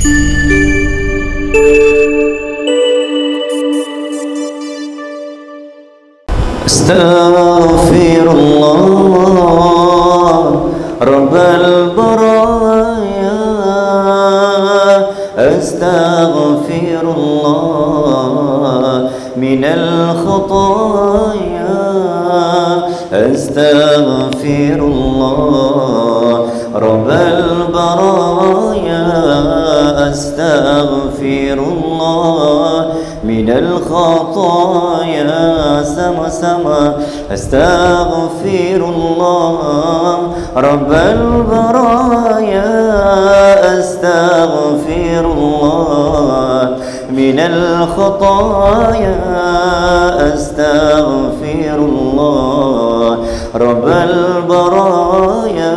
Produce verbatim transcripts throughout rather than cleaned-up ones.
Astaghfirullah Rabbal baraya, astaghfirullah minal khataya, astaghfirullah Rabbal baraya, astaghfirullah minal khataya. Sama-sama astaghfirullah Rabbal baraya, astaghfirullah minal khataya, astaghfirullah Rabbal baraya,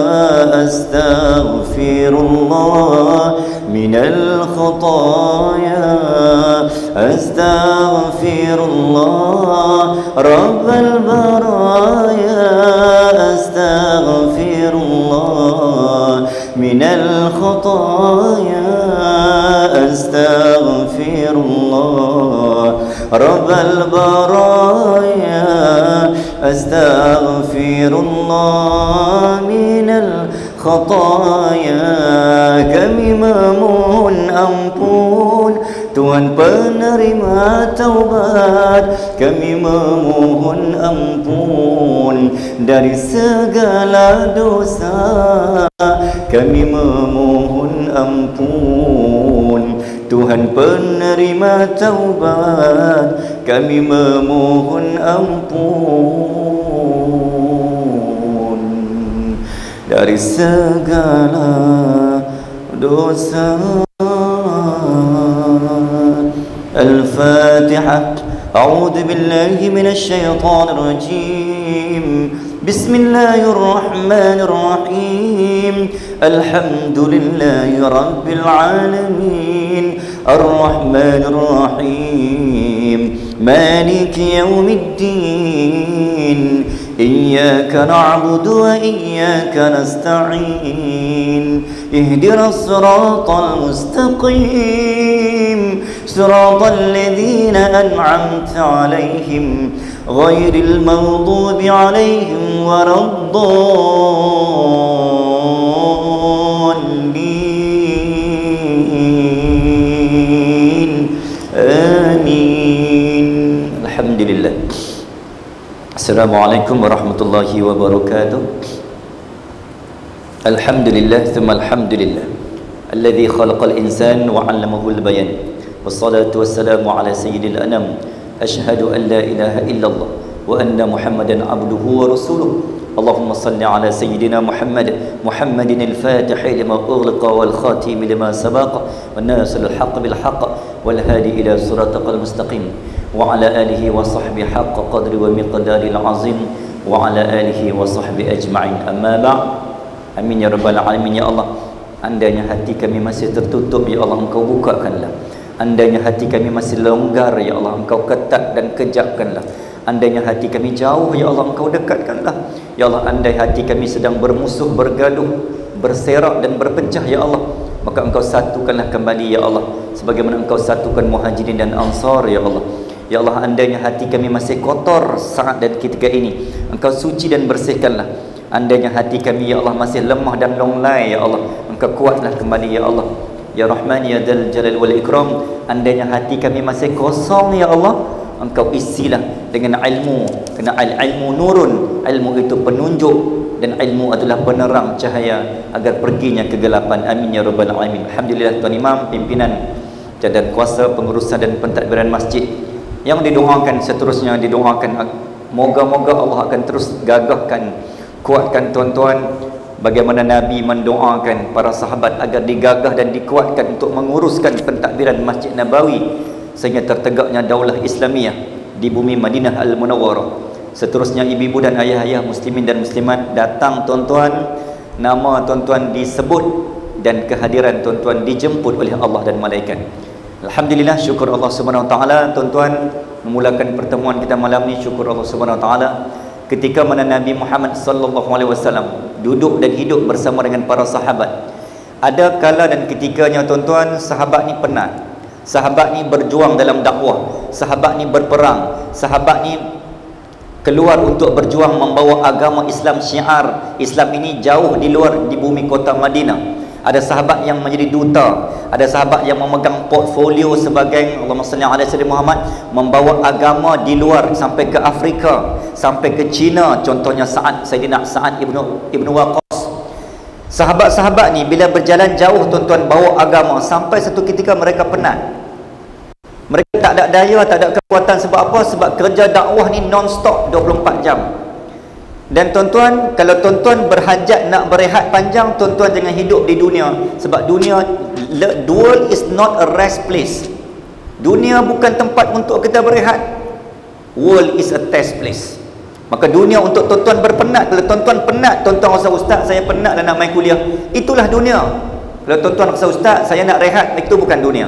astaghfirullah minal khataya, astaghfirullah Rabbal baraya, astaghfirullah minal khataya, astaghfirullah Rabbal baraya, astaghfirullah minal khataya. Kami memohon ampun Tuhan penerima taubat, kami memohon ampun dari segala dosa, kami memohon ampun Tuhan penerima taubat, kami memohon ampun dari segala dosa. Al-Fatihah. A'udzu billahi minasy syaithanir rajim. Bismillahirrahmanirrahim. Alhamdulillahi rabbil alamin. Ar-Rahmanir Rahim. Maliki yaumiddin. Iyyaka na'budu wa iyyaka nasta'in. Ihdinas siratal mustaqim. Siratal ladzina an'amta 'alaihim ghairil maghdubi 'alaihim waladdallin. Amin. Alhamdulillah. Assalamualaikum warahmatullahi wabarakatuh. Alhamdulillah thumma alhamdulillah alladhi khalaqal insana wa 'allamahul bayan. Wassalatu wassalamu ala sayyidil anam. Ashhadu an la ilaha illallah wa anna Muhammadan abduhu wa rasuluh. Allahumma salli ala sayyidina Muhammad Muhammadin al-fatih lima ughliqa wal khatim lima sabaqa wan nasil al-haqq bil haqq wal hadi ila siratal mustaqim wa ala alihi wa sahbihi haqq qadri wa miqdaril azim wa ala alihi wa sahbihi ajma'in. Amma ba'. Amin ya rabbal alamin. Ya Allah, andainya hati kami masih tertutup, ya Allah Engkau bukakanlah. Andainya hati kami masih longgar, ya Allah Engkau ketat dan kejakkanlah. Andainya hati kami jauh, ya Allah Engkau dekatkanlah. Ya Allah, andai hati kami sedang bermusuh, bergaduh, berserak dan berpecah, ya Allah, maka Engkau satukanlah kembali, ya Allah, sebagaimana Engkau satukan Muhajirin dan Ansar, ya Allah. Ya Allah, andainya hati kami masih kotor saat dan ketika ini, Engkau suci dan bersihkanlah. Andainya hati kami, ya Allah, masih lemah dan longlai, ya Allah, Engkau kuatlah kembali, ya Allah. Ya Rahman, ya Dzal Jalal wal Ikram, andainya hati kami masih kosong, ya Allah, Engkau isilah dengan ilmu, kerana al-ilmu nurun, ilmu itu penunjuk dan ilmu adalah penerang cahaya agar perginya kegelapan. Amin ya rabbal alamin. Alhamdulillah tuan imam, pimpinan dan kuasa pengurusan dan pentadbiran masjid yang didoakan, seterusnya didoakan moga-moga Allah akan terus gagahkan, kuatkan tuan-tuan bagaimana Nabi mendoakan para sahabat agar digagah dan dikuatkan untuk menguruskan pentadbiran Masjid Nabawi sehingga tertegaknya daulah Islamiyah di bumi Madinah Al-Munawwarah. Seterusnya ibu-ibu dan ayah-ayah muslimin dan muslimat datang tuan-tuan, nama tuan-tuan disebut dan kehadiran tuan-tuan dijemput oleh Allah dan malaikat. Alhamdulillah, syukur Allah Subhanahu wa taala. Tuan-tuan, memulakan pertemuan kita malam ni syukur Allah Subhanahu wa taala ketika mana Nabi Muhammad sallallahu alaihi wasallam duduk dan hidup bersama dengan para sahabat. Ada kala dan ketikanya tuan-tuan, sahabat ni penat, sahabat ni berjuang dalam dakwah, sahabat ni berperang, sahabat ni keluar untuk berjuang membawa agama Islam, syiar Islam ini jauh di luar di bumi kota Madinah. Ada sahabat yang menjadi duta, ada sahabat yang memegang portfolio sebagai Allahumma salli ala sayyidina Muhammad, membawa agama di luar sampai ke Afrika, sampai ke China, contohnya Sa'ad, Sayyidina Sa'ad ibnu ibnu Waqqas. Sahabat-sahabat ni bila berjalan jauh tuan-tuan bawa agama, sampai satu ketika mereka penat. Mereka tak ada daya, tak ada kekuatan. Sebab apa? Sebab kerja dakwah ni non-stop dua puluh empat jam. Dan tuan-tuan, kalau tuan-tuan berhajat nak berehat panjang, tuan-tuan jangan hidup di dunia. Sebab dunia, the world is not a rest place. Dunia bukan tempat untuk kita berehat. World is a test place. Maka dunia untuk tuan-tuan berpenat. Kalau tuan-tuan penat, tuan-tuan rasa, ustaz saya penat lah nak main kuliah, itulah dunia. Kalau tuan-tuan rasa, ustaz saya nak rehat, itu bukan dunia.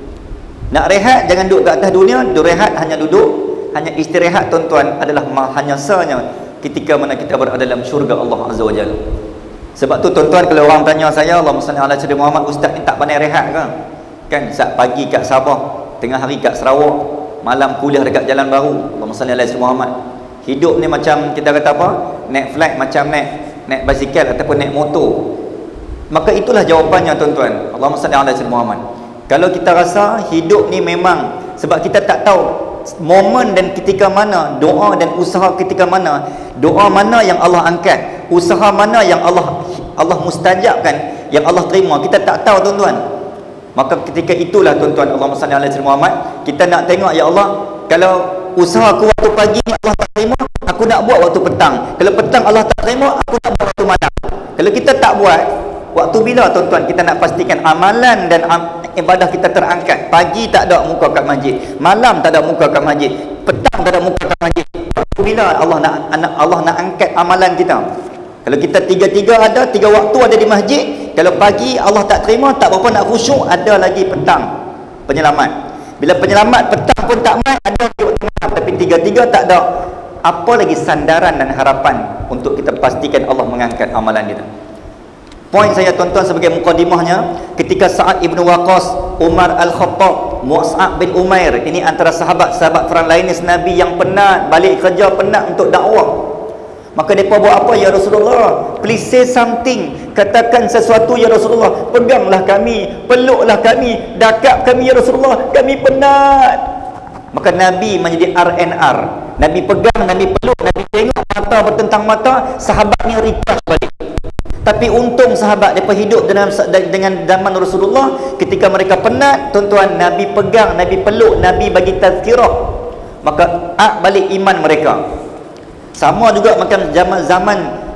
Nak rehat jangan duduk kat atas dunia. Duduk rehat hanya duduk, hanya istirahat tuan-tuan adalah hanya sanya ketika mana kita berada dalam syurga Allah Azza wa Jalla. Sebab tu tuan-tuan, kalau orang tanya saya, Allahumma salli ala sayyidina Muhammad, ustaz ni tak pandai rehat ke? Kan saat pagi kat Sabah, tengah hari kat Sarawak, malam kuliah dekat Jalan Baru. Allahumma salli ala sayyidina Muhammad. Hidup ni macam kita kata apa? Naik flight macam naik naik basikal ataupun naik motor. Maka itulah jawapannya tuan-tuan. Allahumma salli ala sayyidina Muhammad. Kalau kita rasa hidup ni memang, sebab kita tak tahu momen dan ketika mana, doa dan usaha ketika mana, doa mana yang Allah angkat, usaha mana yang Allah Allah mustajabkan, yang Allah terima, kita tak tahu tuan-tuan. Maka ketika itulah tuan-tuan, Allahumma salli ala sayyidina Muhammad, kita nak tengok, ya Allah, kalau usaha aku waktu pagi Allah tak terima, aku nak buat waktu petang. Kalau petang Allah tak terima, aku nak buat waktu malam. Kalau kita tak buat, waktu bila tuan-tuan kita nak pastikan amalan dan am ibadah kita terangkat? Pagi tak ada muka kat masjid, malam tak ada muka kat masjid, petang tak ada muka kat masjid. Waktu bila Allah nak Allah nak angkat amalan kita? Kalau kita tiga-tiga ada, tiga waktu ada di masjid, kalau pagi Allah tak terima, tak berapa nak khusyuk, ada lagi petang penyelamat. Bila penyelamat petang pun tak mai, ada lagi waktu malam, tapi tiga-tiga tak ada. Apa lagi sandaran dan harapan untuk kita pastikan Allah mengangkat amalan kita? Poin saya tuan-tuan sebagai mukadimahnya, ketika Sa'ad ibnu Waqqas, Umar Al-Khattab, Mus'ab bin Umair, ini antara sahabat-sahabat frontlines Nabi yang penat, balik kerja penat untuk dakwah. Maka mereka buat apa? Ya Rasulullah, please say something, katakan sesuatu ya Rasulullah, peganglah kami, peluklah kami, dakap kami ya Rasulullah, kami penat. Maka Nabi menjadi R N R, Nabi pegang, Nabi peluk, Nabi tengok mata bertentang mata, sahabat ni recharge balik. Tapi untung sahabat mereka hidup dalam dengan zaman Rasulullah, ketika mereka penat tuan-tuan, Nabi pegang, Nabi peluk, Nabi bagi tazkirah, maka ak balik iman mereka. Sama juga macam zaman-zaman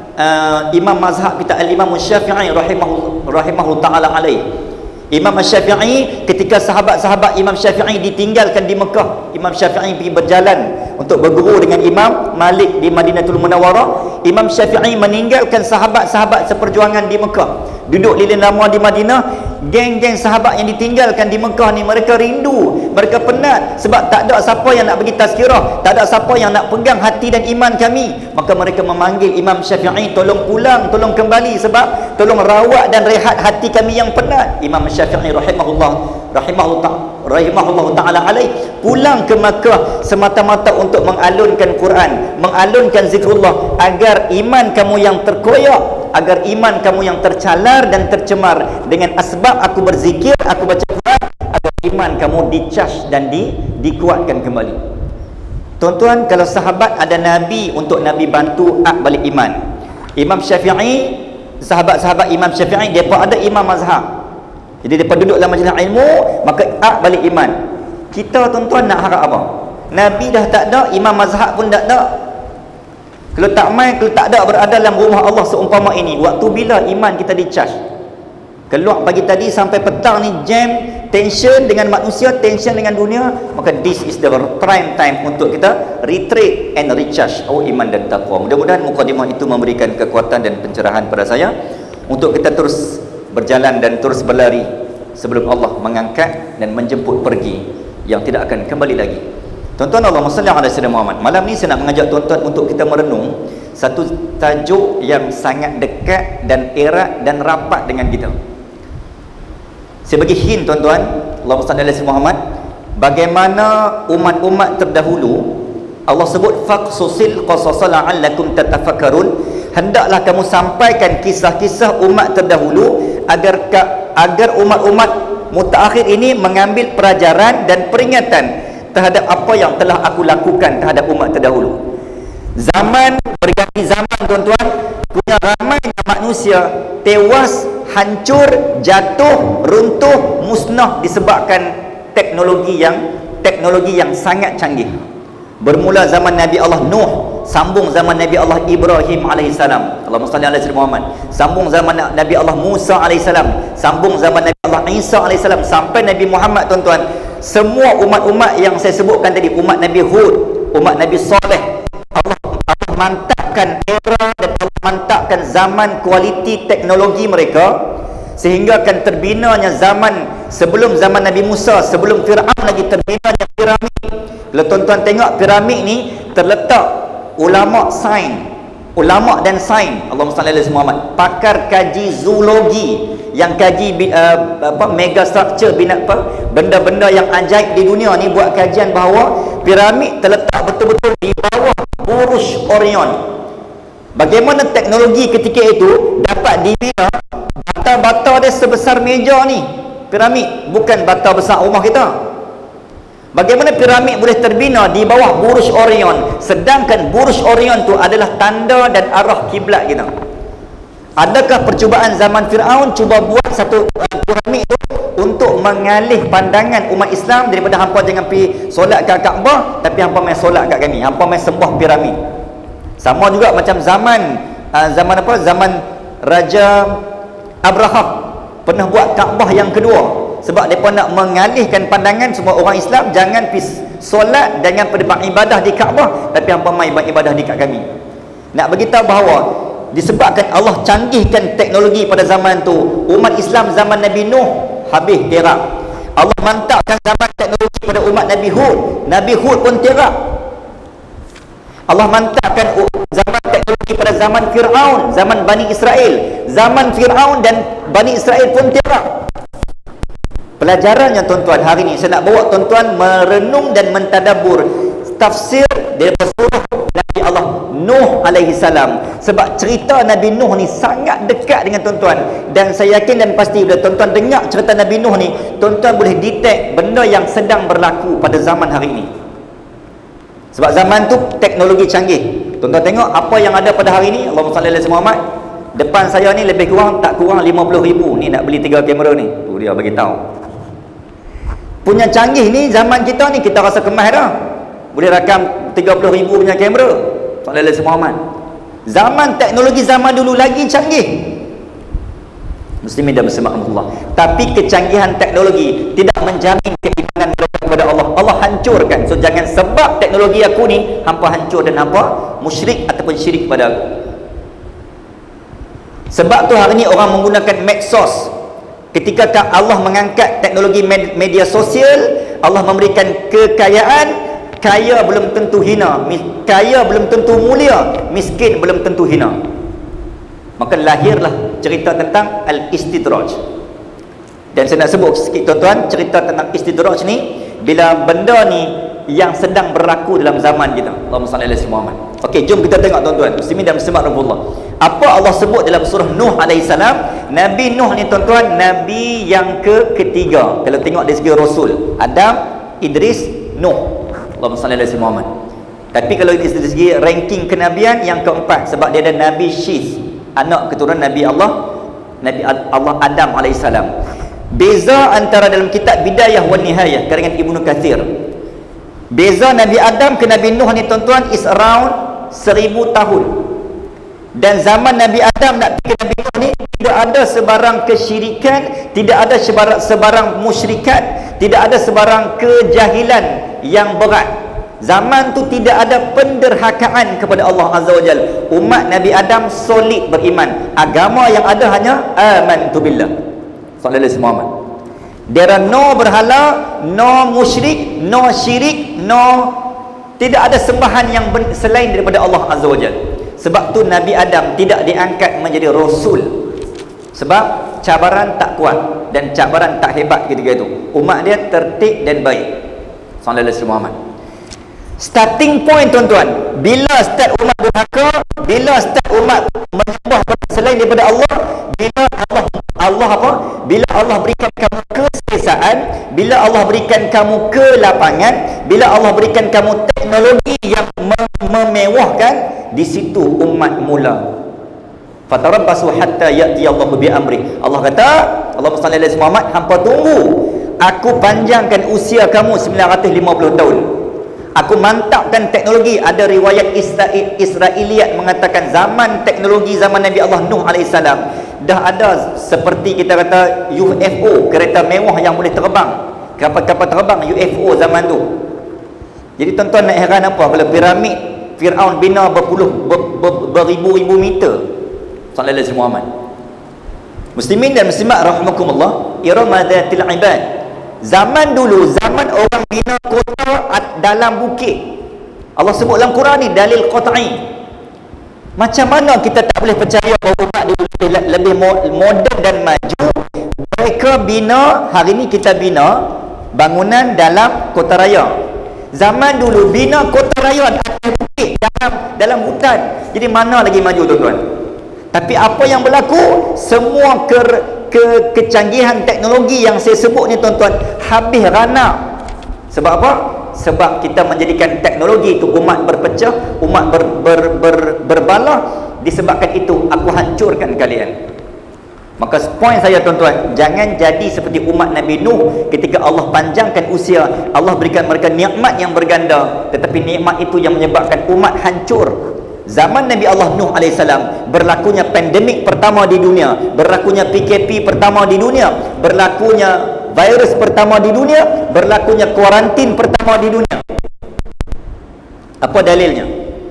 uh, Imam mazhab kita Al-Imam Syafi'i rahimahu rahimahu taala alaih. Imam Syafi'i, ketika sahabat-sahabat Imam Syafi'i ditinggalkan di Mekah, Imam Syafi'i pergi berjalan untuk berguru dengan Imam Malik di Madinatul Munawwarah. Imam Syafi'i meninggalkan sahabat-sahabat seperjuangan di Mekah, duduk lilin lama di Madinah. Geng-geng sahabat yang ditinggalkan di Mekah ni, mereka rindu, mereka penat, sebab tak ada siapa yang nak bagi tazkirah, tak ada siapa yang nak pegang hati dan iman kami. Maka mereka memanggil Imam Syafi'i, tolong pulang, tolong kembali, sebab tolong rawat dan rehat hati kami yang penat. Imam Syafi'i rahimahullah rahimahullah rahimahullah taala alaih pulang ke Makkah semata-mata untuk mengalunkan Quran, mengalunkan zikrullah, agar iman kamu yang terkoyak, agar iman kamu yang tercalar dan tercemar dengan asbab aku berzikir, aku baca Quran, agar iman kamu dicharge dan di, dikuatkan kembali. Tuan-tuan, kalau sahabat ada Nabi untuk Nabi bantu ak balik iman. Imam Syafi'i, sahabat-sahabat Imam Syafi'i, mereka ada imam mazhab, jadi mereka duduk dalam majlis ilmu, maka ak balik iman. Kita tuan-tuan nak harap apa? Nabi dah tak ada, imam mazhab pun tak ada. Kalau tak main, kalau tak ada berada dalam rumah Allah seumpama ini, waktu bila iman kita di-charge? Keluar pagi tadi sampai petang ni jam, tension dengan manusia, tension dengan dunia, maka this is the prime time untuk kita retreat and recharge our iman dan taqwa. Mudah-mudahan mukadimah itu memberikan kekuatan dan pencerahan pada saya untuk kita terus berjalan dan terus berlari sebelum Allah mengangkat dan menjemput pergi yang tidak akan kembali lagi. Tuan-tuan, Allahumma salli ala sayyidina Muhammad. Malam ni saya nak mengajak tuan-tuan untuk kita merenung satu tajuk yang sangat dekat dan erat dan rapat dengan kita. Saya bagi hint tuan-tuan, Allahumma salli ala Muhammad, bagaimana umat-umat terdahulu Allah sebut faqsusil qasasa la'allakum tatafakkarun, hendaklah kamu sampaikan kisah-kisah umat terdahulu agar agar umat-umat mutaakhir ini mengambil pelajaran dan peringatan terhadap apa yang telah aku lakukan terhadap umat terdahulu. Zaman berganti zaman tuan-tuan, punya ramainya manusia tewas, hancur, jatuh, runtuh, musnah disebabkan teknologi yang teknologi yang sangat canggih. Bermula zaman Nabi Allah Nuh, sambung zaman Nabi Allah Ibrahim alaihissalam, Allahumma salli ala sayyidina Muhammad, sambung zaman Nabi Allah Musa alaihissalam, sambung zaman Nabi Allah Isa alaihissalam, sampai Nabi Muhammad tuan-tuan. Semua umat-umat yang saya sebutkan tadi, umat Nabi Hud, umat Nabi Saleh, Allah, Allah mantapkan era dan Allah mantapkan zaman kualiti teknologi mereka, sehingga akan terbinanya zaman sebelum zaman Nabi Musa, sebelum Fir'aun lagi terbinanya piramid. Kalau tuan-tuan tengok piramid ni terletak ulama sains, ulama dan sains, Allahumma salli ala Muhammad, pakar kaji zoologi yang kaji uh, apa mega structure bina apa benda-benda yang ajaib di dunia ni, buat kajian bahawa piramid terletak betul-betul di bawah Burj Orion. Bagaimana teknologi ketika itu dapat dibina, bata-bata dia sebesar meja ni, piramid, bukan bata besar rumah kita. Bagaimana piramid boleh terbina di bawah Burj Orion, sedangkan Burj Orion tu adalah tanda dan arah kiblat kita? Adakah percubaan zaman Fir'aun cuba buat satu uh, piramid tu untuk mengalih pandangan umat Islam daripada hampa jangan pergi solat kat Kaabah, tapi hampa main solat kat kami, hampa main sembah piramid? Sama juga macam zaman uh, zaman apa? Zaman Raja Abraham pernah buat Kaabah yang kedua, sebab mereka nak mengalihkan pandangan semua orang Islam, jangan pergi solat, jangan pergi beribadah di Kaabah, tapi hampa main beribadah di kat kami. Nak beritahu bahawa disebabkan Allah canggihkan teknologi pada zaman tu, umat Islam zaman Nabi Nuh habis terak. Allah mantapkan zaman teknologi pada umat Nabi Hud, Nabi Hud pun terak. Allah mantapkan zaman teknologi pada zaman Fir'aun, zaman Bani Israel, zaman Fir'aun dan Bani Israel pun terak. Pelajarannya tuan-tuan, hari ini saya nak bawa tuan-tuan merenung dan mentadabur tafsir daripada surah Nabi Allah Nuh alaihi salam, sebab cerita Nabi Nuh ni sangat dekat dengan tuan-tuan, dan saya yakin dan pasti bila tuan-tuan dengar cerita Nabi Nuh ni, tuan-tuan boleh detect benda yang sedang berlaku pada zaman hari ini. Sebab zaman tu teknologi canggih. Tuan-tuan tengok apa yang ada pada hari ini, Allahumma salli ala Muhammad. Depan saya ni lebih kurang tak kurang lima puluh ribu ni nak beli tiga kamera ni. Tu dia bagi tahu. Punya canggih ni zaman kita ni kita rasa kemas dah. Boleh rakam tiga puluh ribu punya kamera. Sallallahu alaihi Muhammad. Zaman teknologi zaman dulu lagi canggih. Muslimin dan muslimat Allah. Tapi kecanggihan teknologi tidak menjamin keimanan mereka kepada Allah. Allah hancurkan. So jangan sebab teknologi aku ni hampa hancur dan hampa musyrik ataupun syirik kepada aku. Sebab tu hari ni orang menggunakan medsos. Ketika Allah mengangkat teknologi media sosial, Allah memberikan kekayaan, kaya belum tentu hina, kaya belum tentu mulia, miskin belum tentu hina. Maka lahirlah cerita tentang al-istidraj. Dan saya nak sebut sikit tuan-tuan, cerita tentang istidraj ni bila benda ni yang sedang berlaku dalam zaman kita. Allahumma salli ala Muhammad. Okey, jom kita tengok tuan-tuan, muslimin dan muslimat rahmatullah. Apa Allah sebut dalam surah Nuh alaihi salam? Nabi Nuh ni tuan-tuan, nabi yang ke ketiga. Kalau tengok dari segi rasul, Adam, Idris, Nuh. Allahumma salli ala Muhammad. Tapi kalau dari segi ranking kenabian, yang keempat, sebab dia ada Nabi Syith, anak keturunan Nabi Allah, Nabi Allah Adam alaihi salam. Beza antara dalam kitab Bidayah wa Nihayah karangan Ibnu Katsir. Beza Nabi Adam ke Nabi Nuh ni tuan-tuan is around seribu tahun. Dan zaman Nabi Adam nak pergi ke Nabi Nuh ni tidak ada sebarang kesyirikan, tidak ada sebarang, sebarang musyrikat, tidak ada sebarang kejahilan yang berat. Zaman tu tidak ada penderhakaan kepada Allah Azza wa Jalla. Umat Nabi Adam solid beriman. Agama yang ada hanya amantu billah. Sallallahu alaihi wasallam. There are no berhala, no musyrik, no syirik, no, tidak ada sembahan yang selain daripada Allah Azza wa Jalla. Sebab tu Nabi Adam tidak diangkat menjadi rasul, sebab cabaran tak tak kuat dan cabaran tak hebat ketika itu. Umat dia tertib dan baik. Sallallahu alaihi Muhammad. Starting point tuan-tuan, bila start umat durhaka, bila start umat menyembah selain daripada Allah, bila Allah Allah apa? Bila Allah berikan kamu keselesaan, bila Allah berikan kamu kelapangan, bila Allah berikan kamu teknologi yang mem- memewahkan, di situ umat mula. Fatarabbasu hatta ya'ti Allahu bi amri. Allah kata, Allahumma salli alaihi Muhammad, hampa tunggu aku panjangkan usia kamu sembilan ratus lima puluh tahun. Aku mantapkan teknologi. Ada riwayat Israel, Israiliyat mengatakan zaman teknologi zaman Nabi Allah Nuh alaihissalam dah ada seperti kita kata U F O, kereta mewah yang boleh terbang, kapal-kapal terbang U F O zaman tu. Jadi tuan-tuan nak heran apa kalau piramid Fir'aun bina berpuluh ber, ber, beribu-ribu meter. Sallallahu alaihi Muhammad. Muslimin dan muslimat rahimakumullah, irama dzatil ibad. Zaman dulu, zaman orang bina kota dalam bukit. Allah sebut dalam Quran ni dalil qat'i. Macam mana kita tak boleh percaya bahawa umat dulu lebih, lebih moden dan maju? Mereka bina, hari ni kita bina bangunan dalam kota raya. Zaman dulu bina kota raya atas bukit, dalam dalam hutan. Jadi mana lagi maju tuan-tuan? Tapi apa yang berlaku? Semua ke, ke kecanggihan teknologi yang saya sebut ni tuan-tuan habis rana. Sebab apa? Sebab kita menjadikan teknologi itu umat berpecah, umat ber, ber, ber, berbalah. Disebabkan itu aku hancurkan kalian. Maka poin saya tuan-tuan, jangan jadi seperti umat Nabi Nuh ketika Allah panjangkan usia, Allah berikan mereka nikmat yang berganda, tetapi nikmat itu yang menyebabkan umat hancur. Zaman Nabi Allah Nuh alaihissalam berlakunya pandemik pertama di dunia, berlakunya P K P pertama di dunia, berlakunya virus pertama di dunia, berlakunya kuarantin pertama di dunia. Apa dalilnya?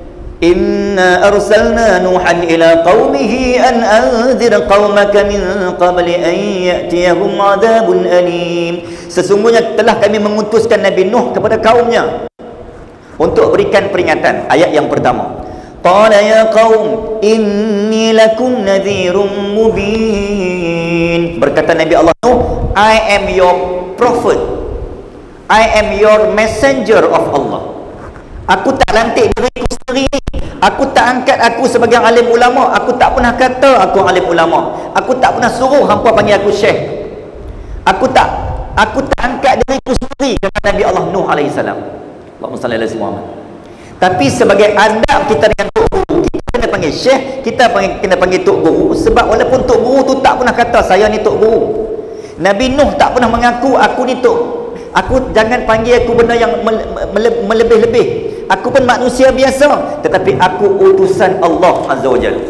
Inna arsalna Nuhan ila qaumihi an anzir qaumaka min qabli an ya'tiyahum adabun alim. Sesungguhnya telah kami mengutuskan Nabi Nuh kepada kaumnya untuk berikan peringatan. Ayat yang pertama, qala ya qaum inni lakum nadhirum mubin. Berkata Nabi Allah Nuh, I am your prophet, I am your messenger of Allah. Aku tak lantik diriku sendiri. Aku tak angkat aku sebagai alim ulama. Aku tak pernah kata aku alim ulama. Aku tak pernah suruh hampa panggil aku syekh. Aku tak Aku tak angkat diriku sendiri, kata Nabi Allah Nuh alaihissalam. Allahumma salli ala Muhammad. Tapi sebagai adab kita dengan tok guru, kita kena panggil syekh, kita panggil, kena panggil tok guru. Sebab walaupun tok guru tu tak pernah kata saya ni tok guru. Nabi Nuh tak pernah mengaku aku ni tok. Aku jangan panggil aku benda yang melebih-lebih. Aku pun manusia biasa, tetapi aku utusan Allah Azza wa Jalla.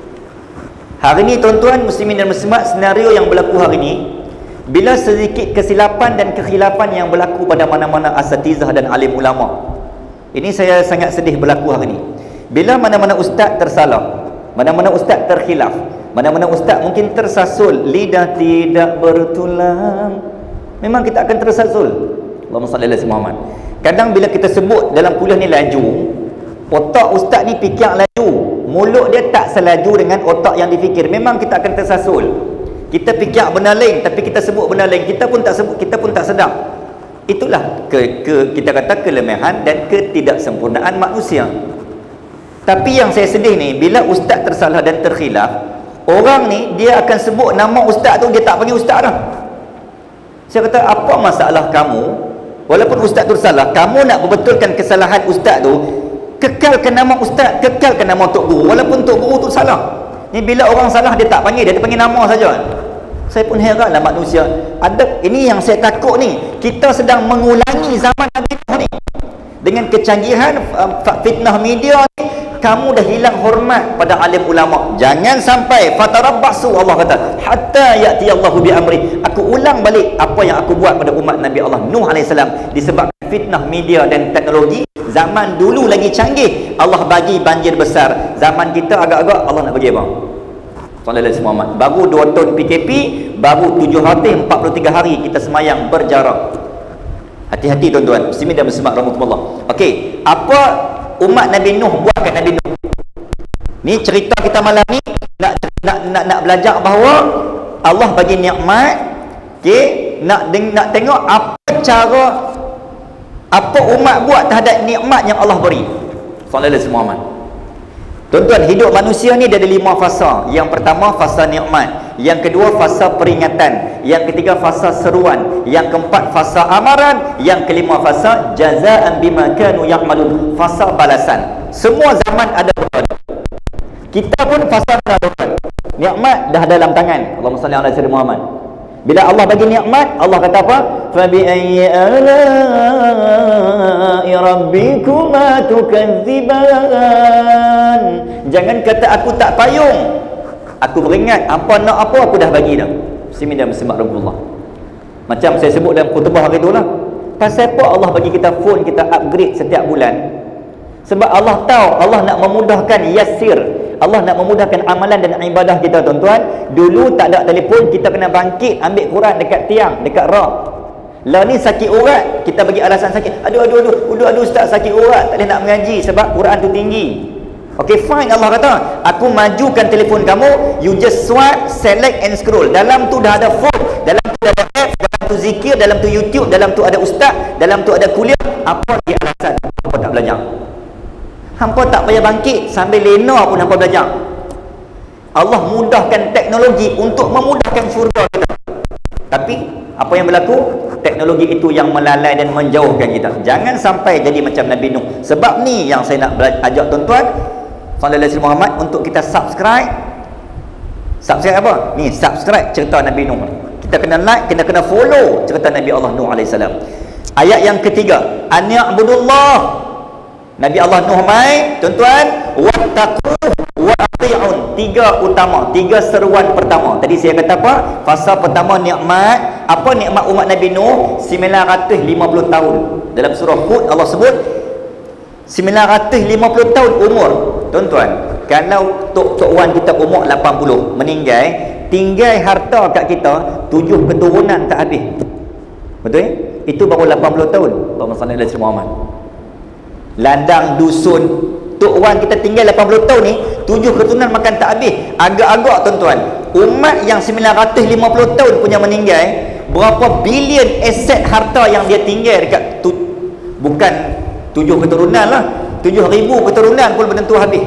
Hari ni tuan-tuan muslimin dan muslimat, senario yang berlaku hari ni, bila sedikit kesilapan dan kekhilafan yang berlaku pada mana-mana asatizah dan alim ulama. Ini saya sangat sedih berlaku hari ni. Bila mana-mana ustaz tersalah, mana-mana ustaz terkhilaf, mana-mana ustaz mungkin tersasul, lidah tidak bertulang, memang kita akan tersasul. Allahumma salli ala Muhammad. Kadang bila kita sebut dalam kuliah ni laju, otak ustaz ni fikir laju, mulut dia tak selaju dengan otak yang difikir. Memang kita akan tersasul. Kita fikir benda lain tapi kita sebut benda lain, kita pun tak sebut, kita pun tak sedar. Itulah ke, ke kita kata kelemahan dan ketidaksempurnaan manusia. Tapi yang saya sedih ni, bila ustaz tersalah dan terkhilaf, orang ni dia akan sebut nama ustaz tu, dia tak panggil ustaz dah. Saya kata, apa masalah kamu? Walaupun ustaz tu salah, kamu nak berbetulkan kesalahan ustaz tu, kekalkan nama ustaz, kekalkan nama tok guru, walaupun tok guru tu salah. Ni bila orang salah dia tak panggil, dia panggil nama saja. Saya pun heranlah manusia. Ada ini yang saya takut ni. Kita sedang mengulangi zaman Nabi Nuh ni. Dengan kecanggihan uh, fitnah media ni, kamu dah hilang hormat pada alim ulama. Jangan sampai fatarabbasu, Allah kata, hatta ya'ti Allahu bi amri. Aku ulang balik apa yang aku buat pada umat Nabi Allah Nuh alaihissalam. Disebabkan fitnah media dan teknologi. Zaman dulu lagi canggih, Allah bagi banjir besar. Zaman kita agak-agak Allah nak bagi apa? Sallallahu alaihi Muhammad. Baru dua tahun P K P, baru tujuh ratus empat puluh tiga hari kita semayang berjarak. Hati-hati tuan-tuan, muslimin dan muslimat rahimakumullah. Okey, apa umat Nabi Nuh buat kat Nabi Nuh? Ni cerita kita malam ni nak nak nak, nak belajar bahawa Allah bagi nikmat, okey, nak nak tengok apa cara apa umat buat terhadap nikmat yang Allah beri. Sallallahu alaihi wasallam. Tuan-tuan, hidup manusia ni dia ada lima fasa. Yang pertama fasa nikmat, yang kedua fasa peringatan, yang ketiga fasa seruan, yang keempat fasa amaran, yang kelima fasa jazaan bima kanu ya'malun, fasa balasan. Semua zaman ada berada. Kita pun fasa berada. Nikmat dah dalam tangan. Allahumma salli ala sayyidina Muhammad. Bila Allah bagi nikmat, Allah kata apa? Fa bi ayyi ala'i rabbikuma tukadziban. Jangan kata aku tak payung. Aku beringat apa nak apa aku dah bagi dah. Bismillah Rasulullah. Macam saya sebut dalam khutbah hari itulah. Pasal apa Allah bagi kita phone, kita upgrade setiap bulan? Sebab Allah tahu Allah nak memudahkan yassir. Allah nak memudahkan amalan dan ibadah kita, tuan-tuan. Dulu tak ada telefon, kita kena bangkit ambil Quran dekat tiang, dekat rak. Lah ni sakit urat, kita bagi alasan sakit. Aduh aduh aduh, aduh aduh ustaz sakit urat, tak boleh nak mengaji sebab Quran tu tinggi. Okay, fine. Allah kata, aku majukan telefon kamu, you just swipe, select and scroll. Dalam tu dah ada phone, dalam tu dah ada app, dalam tu zikir, dalam tu YouTube, dalam tu ada ustaz, dalam tu ada kuliah. Apa dia alasan apa tak belajar? Hampa tak payah bangkit, sambil lena pun hampa belajar. Allah mudahkan teknologi untuk memudahkan syurga kita. Tapi apa yang berlaku? Teknologi itu yang melalai dan menjauhkan kita. Jangan sampai jadi macam Nabi Nuh. Sebab ni yang saya nak ajak tuan-tuan sallallahu alaihi Muhammad untuk kita subscribe. Subscribe apa? Ni subscribe cerita Nabi Nuh. Kita kena like, kita kena follow cerita Nabi Allah Nuh alaihi salam. Ayat yang ketiga, an ya'budullah. Nabi Allah Nuh mai, tuan-tuan, wattaqu wa ati'un. Tiga utama, tiga seruan pertama. Tadi saya kata apa? Fasa pertama nikmat. Apa nikmat umat Nabi Nuh? sembilan ratus lima puluh tahun. Dalam surah Hud Allah sebut sembilan ratus lima puluh tahun umur. Tuan-tuan, kalau tok tok wan kita umur lapan puluh meninggal, tinggal harta kat kita tujuh keturunan tak habis. Betul? Itu baru lapan puluh tahun. Allahumma salli ala sayyidina Muhammad. Ladang dusun tok wan kita tinggal lapan puluh tahun ni, tujuh keturunan makan tak habis. Agak-agak tuan-tuan, umat yang sembilan ratus lima puluh tahun punya meninggal, berapa bilion aset harta yang dia tinggal dekat tu, bukan tujuh keturunan lah, tujuh ribu keturunan pun belum tentu habis.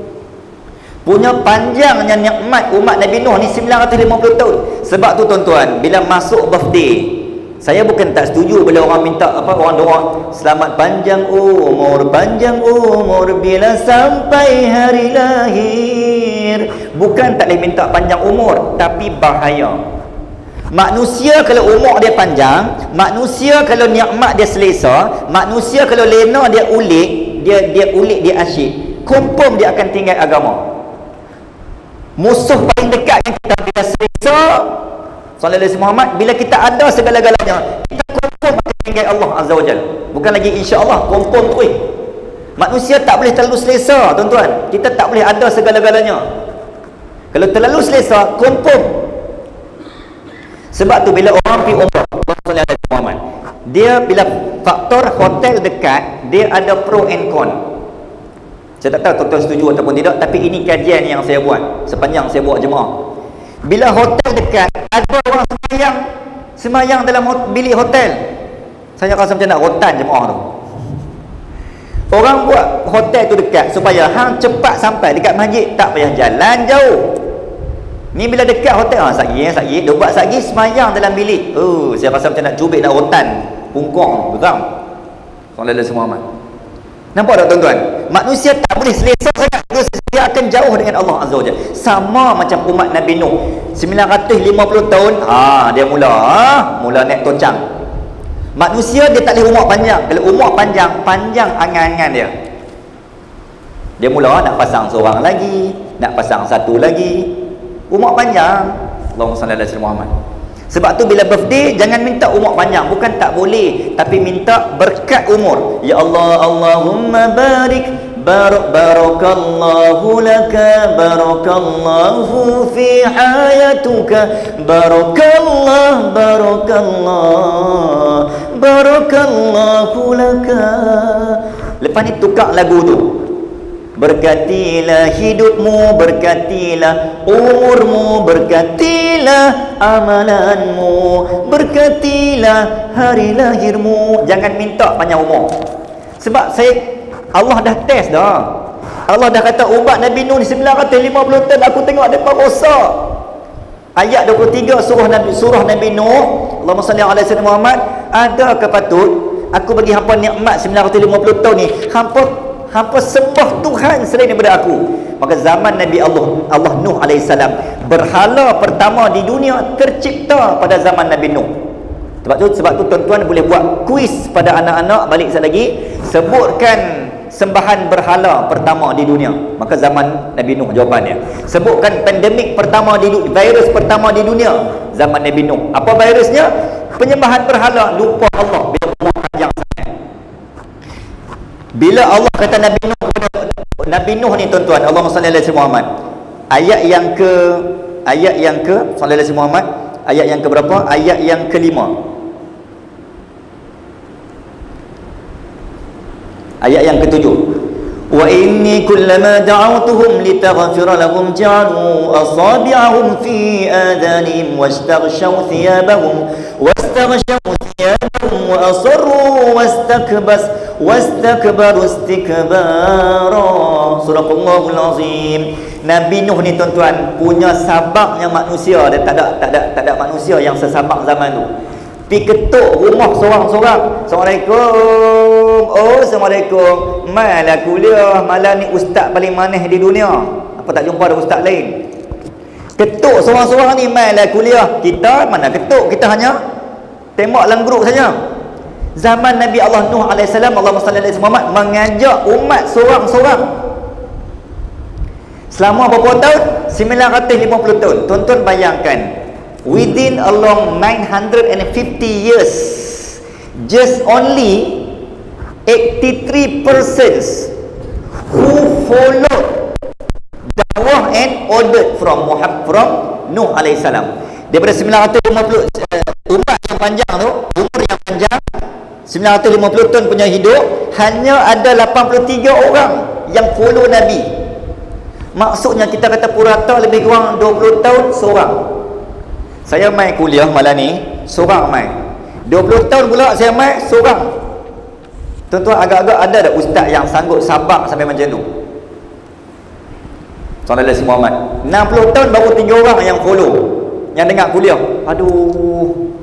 Punya panjangnya nikmat umat Nabi Nuh ni sembilan ratus lima puluh tahun. Sebab tu tuan-tuan, bila masuk birthday, saya bukan tak setuju bila orang minta apa, orang doa selamat panjang umur, panjang umur bila sampai hari lahir. Bukan tak boleh minta panjang umur, tapi bahaya. Manusia kalau umur dia panjang, manusia kalau nikmat dia selesa, manusia kalau lena dia ulik, dia dia ulik dia asyik, confirm dia akan tinggal agama. Musuh paling dekat yang kita bila selesa sallallahu alaihi Muhammad, bila kita ada segala-galanya, kita confirm akan tinggal Allah Azza wa Jalla. Bukan lagi insya-Allah, confirm tu. Manusia tak boleh terlalu selesa, tuan-tuan. Kita tak boleh ada segala-galanya. Kalau terlalu selesa, confirm. Sebab tu bila orang pergi umrah, sallallahu alaihi Muhammad, dia bila faktor hotel dekat, dia ada pro and con. Saya tak tahu tuan-tuan setuju ataupun tidak, tapi ini kajian yang saya buat sepanjang saya buat jemaah. Bila hotel dekat, ada orang semayang semayang dalam hot, bilik hotel. Saya rasa macam nak rotan jemaah tu. Orang buat hotel tu dekat supaya hang cepat sampai dekat masjid, tak payah jalan jauh. Ni bila dekat hotel, ha, satgi, satgi, dia buat satgi semayang dalam bilik. Oh, saya rasa macam nak cubit, nak rotan pungkong, geram. Sallallahu alaihi wasallam. Nampak tak tuan-tuan? Manusia tak boleh selesa sangat, dia akan jauh dengan Allah Azza wa Jalla. Sama macam umat Nabi Nuh, sembilan ratus lima puluh tahun, ah dia mula ah, mula naik toncang. Manusia dia tak boleh umur panjang. Kalau umur panjang, panjang angan-angan dia. Dia mula nak pasang seorang lagi, nak pasang satu lagi. Umur panjang. Allahumma salli ala sayyidina Muhammad. Sebab tu bila birthday, jangan minta umur panjang. Bukan tak boleh, tapi minta berkat umur. Ya Allah, Allahumma barik, barak barakallahu laka, barakallahu fi hayatuka, barakallah, barakallah, barakallahu laka. Lepas ni tukar lagu tu. Berkatilah hidupmu, berkatilah umurmu, berkatilah amalanmu, berkatilah hari lahirmu. Jangan minta panjang umur. Sebab saya Allah dah test dah. Allah dah kata umat Nabi Nuh ni sembilan ratus lima puluh tahun, aku tengok depa rosak. Ayat dua puluh tiga surah Nabi surah Nabi Nuh, Allahumma salli ala sayyidina Muhammad, adakah patut aku bagi hampa nikmat sembilan ratus lima puluh tahun ni, hampa hampa sembah Tuhan selain daripada aku? Maka zaman Nabi Allah Allah Nuh alaihissalam, berhala pertama di dunia tercipta pada zaman Nabi Nuh. Sebab tu sebab tu tuan-tuan boleh buat kuis pada anak-anak balik sekali lagi, sebutkan sembahan berhala pertama di dunia. Maka zaman Nabi Nuh jawapannya. Sebutkan pandemik pertama di dunia, virus pertama di dunia, zaman Nabi Nuh. Apa virusnya? Penyembahan berhala, lupa Allah. Bila umur panjang sangat. Bila Allah kata Nabi Nuh Nabi Nuh ni tuan-tuan, Allahumma salli ala sayyidina Muhammad. Ayat yang ke ayat yang ke sallallahu alaihi Muhammad, ayat yang ke berapa? Ayat yang kelima. Ayat yang ketujuh. Wa inni kullama da'awtuhum litaghfira lahum ja'alu asabi'ahum fi adanihim wastaghshaw thiyabahum wastaghshaw thiyabahum wa asarru wastakbas wastakbaru istikbara. Surahul Azim. Nabi Nuh ni tuan-tuan punya sabaknya manusia. Dia tak ada tak ada tak ada manusia yang sesabak zaman tu. Pi ketuk rumah seorang-seorang. Assalamualaikum. Oh, Assalamualaikum. Malah kuliah, malah ni ustaz paling manis di dunia. Apa tak jumpa ada ustaz lain? Ketuk seorang-seorang ni, malah kuliah. Kita mana ketuk, kita hanya tembak dalam grup saja. Zaman Nabi Allah Nuh alaihissalam, Allahumma salli ala Muhammad, mengajak umat seorang-seorang. Selama berapa tahun? sembilan ratus lima puluh tahun. Tuan-tuan bayangkan, within along nine hundred fifty years, just only eighty-three persons who followed dakwah and ordered from Muhammad, from Nuh alaihissalam. Daripada sembilan ratus lima puluh uh, umat yang panjang tu, umur yang panjang sembilan ratus lima puluh tahun punya hidup, hanya ada lapan puluh tiga orang yang follow Nabi. Maksudnya kita kata purata lebih kurang dua puluh tahun seorang. Saya mai kuliah malam ni, seorang mai. dua puluh tahun pula saya mai, seorang. Tuan-tuan, agak-agak ada tak ustaz yang sanggup sabar sampai macam tu? Sallallahu alaihi Muhammad. enam puluh tahun baru tiga orang yang follow, yang dengar kuliah. Aduh.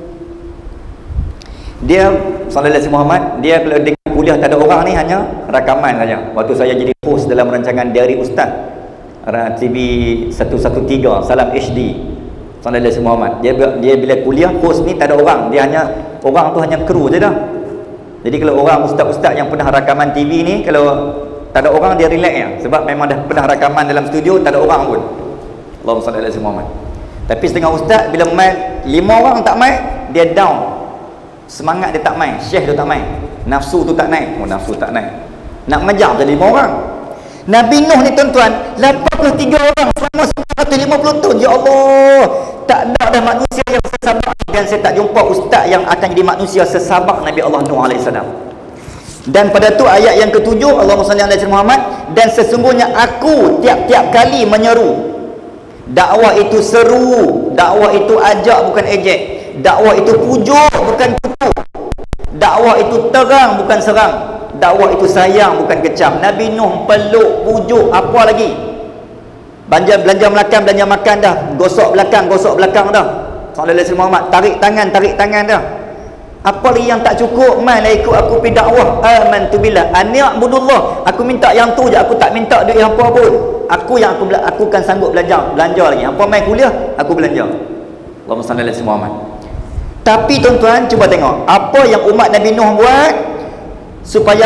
Dia sallallahu alaihi Muhammad, dia kalau dengar kuliah tak ada orang ni, hanya rakaman saja. Waktu saya jadi host dalam rancangan Diari Ustaz T V seratus tiga belas Salam H D, sallallahu alaihi Muhammad, dia dia bila kuliah host ni tak ada orang, dia hanya orang tu hanya kru je dah. Jadi kalau orang ustaz-ustaz yang pernah rakaman T V ni, kalau tak ada orang dia relax ya, sebab memang dah pernah rakaman dalam studio tak ada orang pun. Allahumma salli ala Muhammad. Tapi setengah ustaz bila main lima orang tak main, dia down. Semangat dia tak main, syekh dia tak main. Nafsu tu tak naik. Oh, nafsu tak naik. Nak mengajar jadi lima orang. Nabi Nuh ni tuan-tuan, lapan puluh tiga orang selama sembilan ratus lima puluh tahun. Ya Allah, tak ada dah manusia yang sesabar, dan saya tak jumpa ustaz yang akan jadi manusia sesabar Nabi Allah Nuh alaihissalam. Dan pada tu ayat yang ketujuh, Allahumma salli ala Muhammad, dan sesungguhnya aku tiap-tiap kali menyeru. Dakwah itu seru, dakwah itu ajak bukan ejek, dakwah itu pujuk bukan kutuk, dakwah itu terang bukan serang, dakwah itu sayang bukan kecam. Nabi Nuh peluk, pujuk, apa lagi? Belanja belanja makan, belanja makan dah. Gosok belakang, gosok belakang dah. Sallallahu alaihi Muhammad, tarik tangan, tarik tangan dah. Apa lagi yang tak cukup? Mana ikut aku pergi dakwah. Amantu billah, ani'budullah. Aku minta yang tu je, aku tak minta duit apa pun. Aku yang aku aku kan sanggup belanja, belanja lagi. Apa main kuliah, aku belanja. Allahumma salli ala Muhammad. Tapi tuan-tuan, cuba tengok apa yang umat Nabi Nuh buat supaya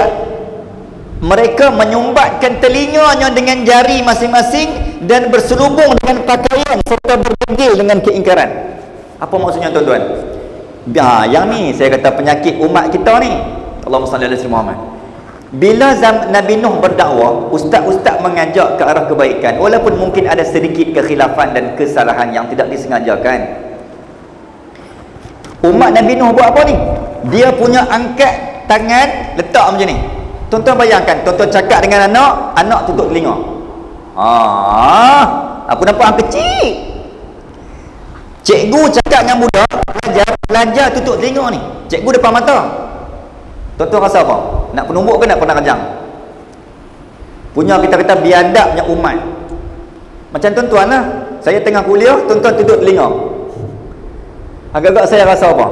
mereka menyumbatkan telinganya dengan jari masing-masing dan berselubung dengan pakaian serta berdegil dengan keingkaran. Apa maksudnya tuan-tuan? Ya, yang ni saya kata penyakit umat kita ni. Allahumma salli ala Muhammad. Bila zaman Nabi Nuh berdakwah, ustaz-ustaz mengajak ke arah kebaikan, walaupun mungkin ada sedikit kekhilafan dan kesalahan yang tidak disengajakan. Umat Nabi Nuh buat apa ni? Dia punya angkat tangan, letak macam ni. Tuan-tuan bayangkan, tuan-tuan cakap dengan anak, anak tutup telinga. Ah, aku nampak hang kecil. Cikgu cakap dengan budak, pelajar, pelajar tutup telinga ni. Cikgu depan mata. Tuan-tuan rasa apa? Nak penumbuk ke nak pernah kejang? Punya kita kata biadabnya umat. Macam tuan-tuan lah. Saya tengah kuliah, tuan-tuan tutup telinga. Agak-agak saya rasa apa?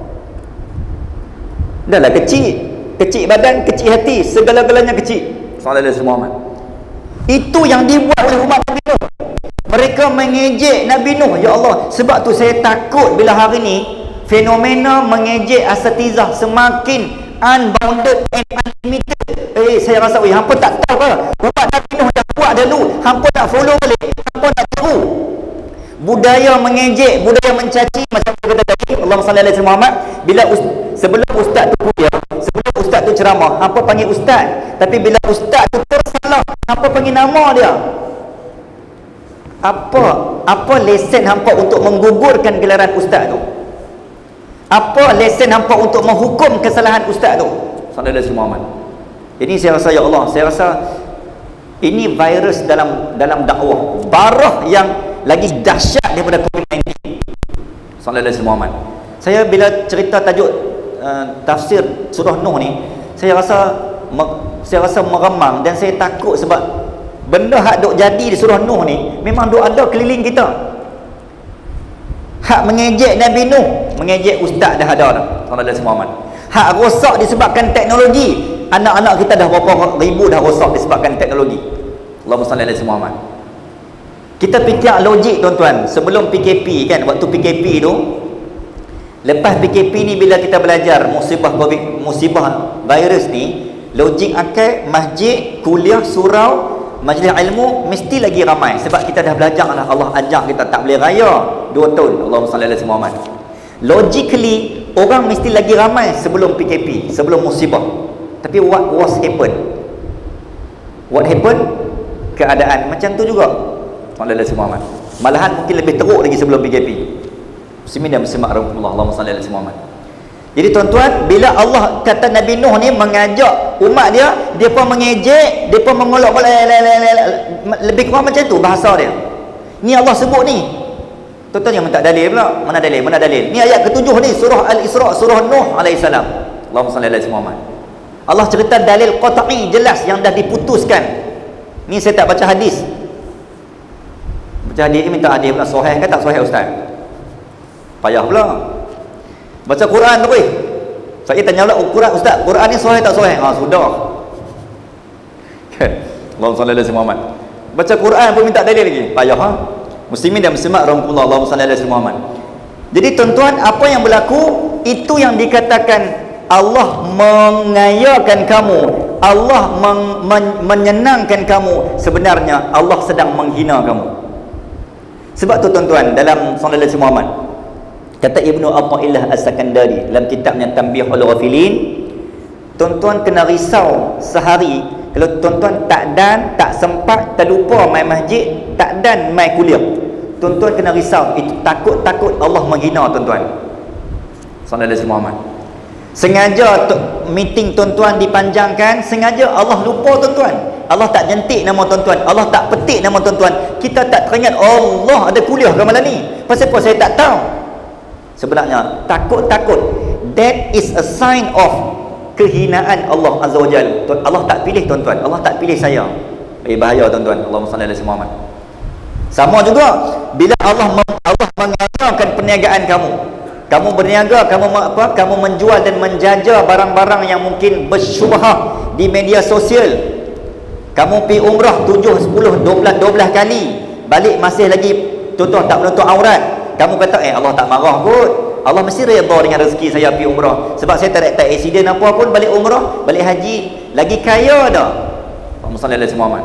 Dah lah kecil. Kecil badan, kecil hati, segala-galanya kecil. Sallallahu alaihi wasallam. Itu yang dibuat oleh umat Nabi Nuh. Mereka mengejek Nabi Nuh. Ya Allah, sebab tu saya takut bila hari ni fenomena mengejek asatizah semakin unbounded and unlimited. Eh, saya rasa, weh, hampa tak tahu ke? Bapak Nabi Nuh dah buat dulu. Hampa nak follow balik. Hampa nak tiru. Budaya mengejek, budaya mencaci, macam kata tadi, Allahumma salli ala sayyidina Muhammad. Bila us- sebelum ustaz tu kuliah, sebelum ustaz tu ceramah, hampa panggil ustaz. Tapi bila ustaz tu tersalah, hampa panggil nama dia. Apa apa lesen hampa untuk menggugurkan gelaran ustaz tu? Apa lesen hampa untuk menghukum kesalahan ustaz tu? Sallallahu alaihi wasallam. Ini saya rasa, ya Allah, saya rasa ini virus dalam dalam dakwah, barah yang lagi dahsyat daripada covid sembilan belas. Sallallahu alaihi wasallam. Saya bila cerita tajuk uh, tafsir surah Nuh ni, saya rasa saya rasa meremang dan saya takut sebab benda hak duk jadi di surah Nuh ni memang duk ada keliling kita. Hak mengejek Nabi Nuh, mengejek ustaz dah ada dah. Sallallahu alaihi wasallam. Hak rosak disebabkan teknologi. Anak-anak kita dah berapa ribu dah rosak disebabkan teknologi. Allahumma salli alaihi wasallam. Kita fikir logik tuan-tuan, sebelum P K P kan, waktu P K P tu, lepas P K P ni bila kita belajar musibah COVID, musibah virus ni, logik akal, masjid, kuliah, surau, majlis ilmu mesti lagi ramai sebab kita dah belajar lah. Allah ajak kita tak boleh raya dua tahun. Allahumma salli alaihi wasallam. Logically orang mesti lagi ramai sebelum P K P, sebelum musibah. Tapi what was happen? What happen? Keadaan macam tu juga. Sallallahu alaihi wasallam. Malahan mungkin lebih teruk lagi sebelum P K P. Muslimin dan muslimat rahmatullah. Allahumma salli alaihi wasallam. Jadi tuan-tuan, bila Allah kata Nabi Nuh ni mengajak umat dia, dia pun mengejek, dia pun mengolok, lebih kurang macam tu bahasa dia. Ni Allah sebut ni. Tuan-tuan yang minta dalil pula. Mana dalil? Mana dalil? Ni ayat ketujuh ni, surah Al-Isra, surah Nuh alaihi salam. Allahumma salli alaihi wasallam. Allah cerita dalil qat'i jelas yang dah diputuskan. Ni saya tak baca hadis. Baca hadis ni minta hadis pula, sahih ke tak sahih ustaz? Payah pula. Baca Quran tu weh. Saya tanya pula, oh, Quran ustaz, Quran ni sahih tak sahih? Ha, sudah. Allahumma salli alaihi wasallam. Baca Quran pun minta dalil lagi. Payah ha? Muslimin dan muslimat rahmatullah. Allahumma salli alaihi wasallam. Jadi tuan-tuan, apa yang berlaku itu yang dikatakan Allah mengayakan kamu, Allah men men menyenangkan kamu, sebenarnya Allah sedang menghina kamu. Sebab tu tuan-tuan, dalam sallallahu alaihi wasallam kata Ibnu Athaillah As-Sakandari dalam kitabnya Tanbihul Ghafilin, tuan-tuan kena risau sehari kalau tuan-tuan tak dan, tak sempat, terlupa mai masjid, tak dan mai kuliah. Tuan-tuan kena risau, itu takut-takut Allah menghina tuan-tuan. Sallallahu alaihi wasallam. Sengaja meeting tuan-tuan dipanjangkan, sengaja Allah lupa tuan-tuan. Allah tak jentik nama tuan-tuan, Allah tak petik nama tuan-tuan. Kita tak teringat Allah ada kuliah ke malam ni. Pasal apa saya tak tahu? Sebenarnya takut-takut, that is a sign of kehinaan Allah Azza wa Jalla. Allah tak pilih tuan-tuan, Allah tak pilih saya. Eh, bahaya tuan-tuan. Allahumma salli alaihi wasallam. Sama juga bila Allah Allah mengajarkan perniagaan kamu. Kamu berniaga, kamu apa? Kamu menjual dan menjaja barang-barang yang mungkin bersyubhah di media sosial. Kamu pergi umrah tujuh, sepuluh, dua belas, dua belas kali, balik masih lagi tutup tak menutup aurat. Kamu kata, eh Allah tak marah kot. Allah mesti redha dengan rezeki saya pergi umrah. Sebab saya tak ada accident apa pun, balik umrah, balik haji, lagi kaya dah. Allahumma salli alaihi wasallam.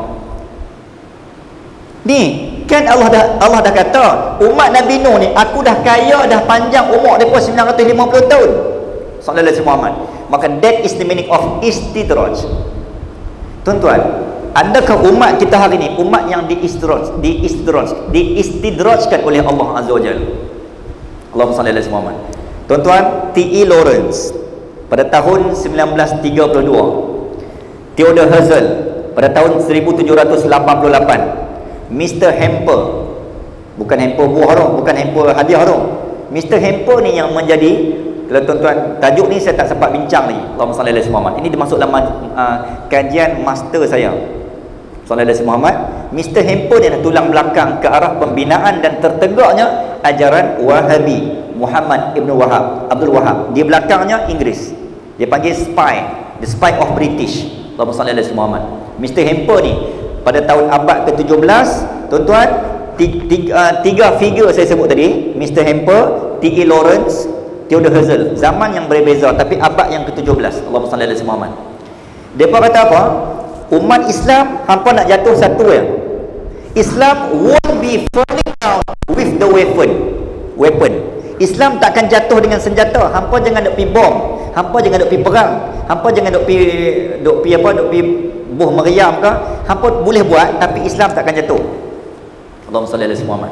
Ni kan Allah dah Allah dah kata umat Nabi Nuh ni, aku dah kaya, dah panjang umur depa sembilan ratus lima puluh tahun. Sallallahu alaihi wasallam. Maka that is the meaning of istidraj. Tuan-tuan, adakah umat kita hari ni umat yang diistidraj, diistidraj, diistidrajkan oleh Allah Azza wa Jalla? Allahumma salli alaihi wasallam. Tuan-tuan, T E Lawrence pada tahun seribu sembilan ratus tiga puluh dua Theodor Herzl pada tahun seribu tujuh ratus lapan puluh lapan. Mister Hempel, bukan Hempel buah tu, bukan Hempel hadiah tu. Mister Hempel ni yang menjadi, kalau tuan-tuan, tajuk ni saya tak sempat bincang lagi. Allahumma salli ala Muhammad. Ini dimasuk dalam uh, kajian master saya. Sallallahu alaihi Muhammad. Mister Hempel dia tulang belakang ke arah pembinaan dan tertegaknya ajaran Wahabi, Muhammad Ibn Wahab, Abdul Wahab. Di belakangnya Inggeris. Dia panggil spy, the spy of British. Allahumma salli ala Muhammad. Mister Hempel ni pada tahun abad ke tujuh belas, tuan-tuan, tiga, tiga figure saya sebut tadi, Mister Hempel, T E Lawrence, Theodor Herzl, zaman yang berbeza tapi abad yang ke tujuh belas. Allahumma salli ala Muhammad. Depa kata apa? Umat Islam hampa nak jatuh satu ya. Islam won't be falling down with the weapon. Weapon. Islam takkan jatuh dengan senjata. Hampa jangan dok pi bom. Hampa jangan dok pi perang. Hampa jangan dok pi dok pi apa? Dok pi buh meriam ke? Hampa boleh buat tapi Islam takkan jatuh. Allahumma salli ala Muhammad.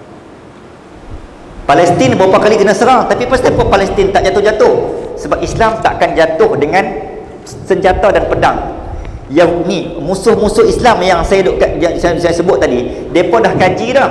Palestin berapa kali kena serang tapi pasti apa Palestin tak jatuh-jatuh? Sebab Islam takkan jatuh dengan senjata dan pedang. Yang ni musuh-musuh Islam yang saya duk, yang saya, saya sebut tadi, depa dah kaji dah.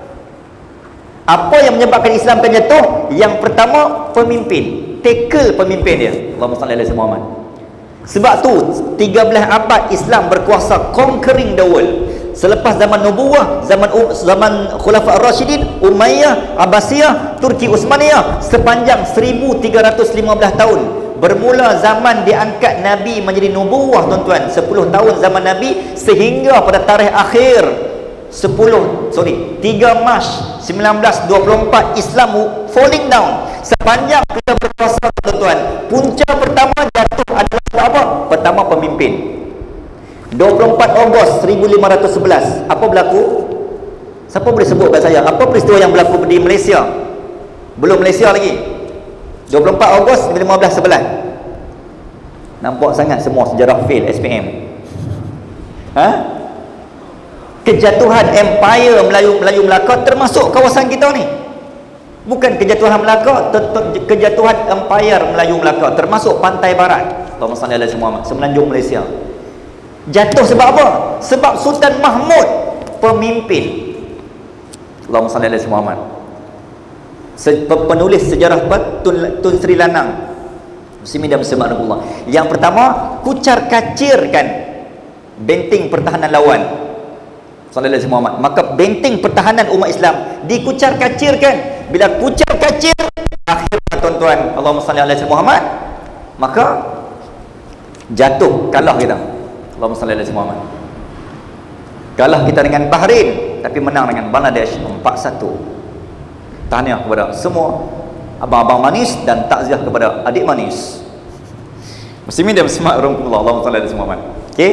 Apa yang menyebabkan Islam akan jatuh? Yang pertama, pemimpin. Tackle pemimpin dia. Allahumma salli ala Muhammad. Sebab tu tiga belas abad Islam berkuasa, conquering the world. Selepas zaman nubuwah, zaman zaman Khulafa Ar-Rasyidin, Umayyah, Abbasiyah, Turki Utsmaniyah, sepanjang seribu tiga ratus lima belas tahun. Bermula zaman diangkat Nabi menjadi nubuwah, tuan-tuan, sepuluh tahun zaman Nabi, sehingga pada tarikh akhir sepuluh sorry tiga Mac sembilan belas dua puluh empat Islam falling down. Sepanjang kita berkuasa, tuan-tuan, punca pertama jatuh adalah sebab apa? Pertama, pemimpin. Dua puluh empat Ogos seribu lima ratus sebelas, apa berlaku? Siapa boleh sebut kat saya apa peristiwa yang berlaku di Malaysia? Belum Malaysia lagi. Dua puluh empat Ogos seribu lima ratus sebelas. Nampak sangat semua sejarah fail S P M. Ha? Kejatuhan Empire Melayu Melayu Melaka termasuk kawasan kita ni. Bukan kejatuhan Melaka, kejatuhan Empire Melayu Melaka termasuk pantai barat. Allahumma salli ala Muhammad, semenanjung Malaysia. Jatuh sebab apa? Sebab Sultan Mahmud pemimpin. Allahumma salli ala Muhammad. Penulis sejarah Tun, Tun Sri Lanang, Muslimin dan Muslimat Allah. Yang pertama, kucar kacirkan benteng pertahanan lawan. Sallallahu alaihi Muhammad. Maka benteng pertahanan umat Islam dikucar kacirkan. Bila kucar kacir, akhirnya tuan-tuan, Allahumma salli ala Muhammad, maka jatuh, kalah kita. Allahumma salli ala Muhammad. Kalah kita dengan Bahrain tapi menang dengan Bangladesh empat satu. Tahniah kepada semua abang-abang manis dan takziah kepada adik manis. Muslimin dan muslimat rahimahumullah. Allahumma salli ala Muhammad. Okey.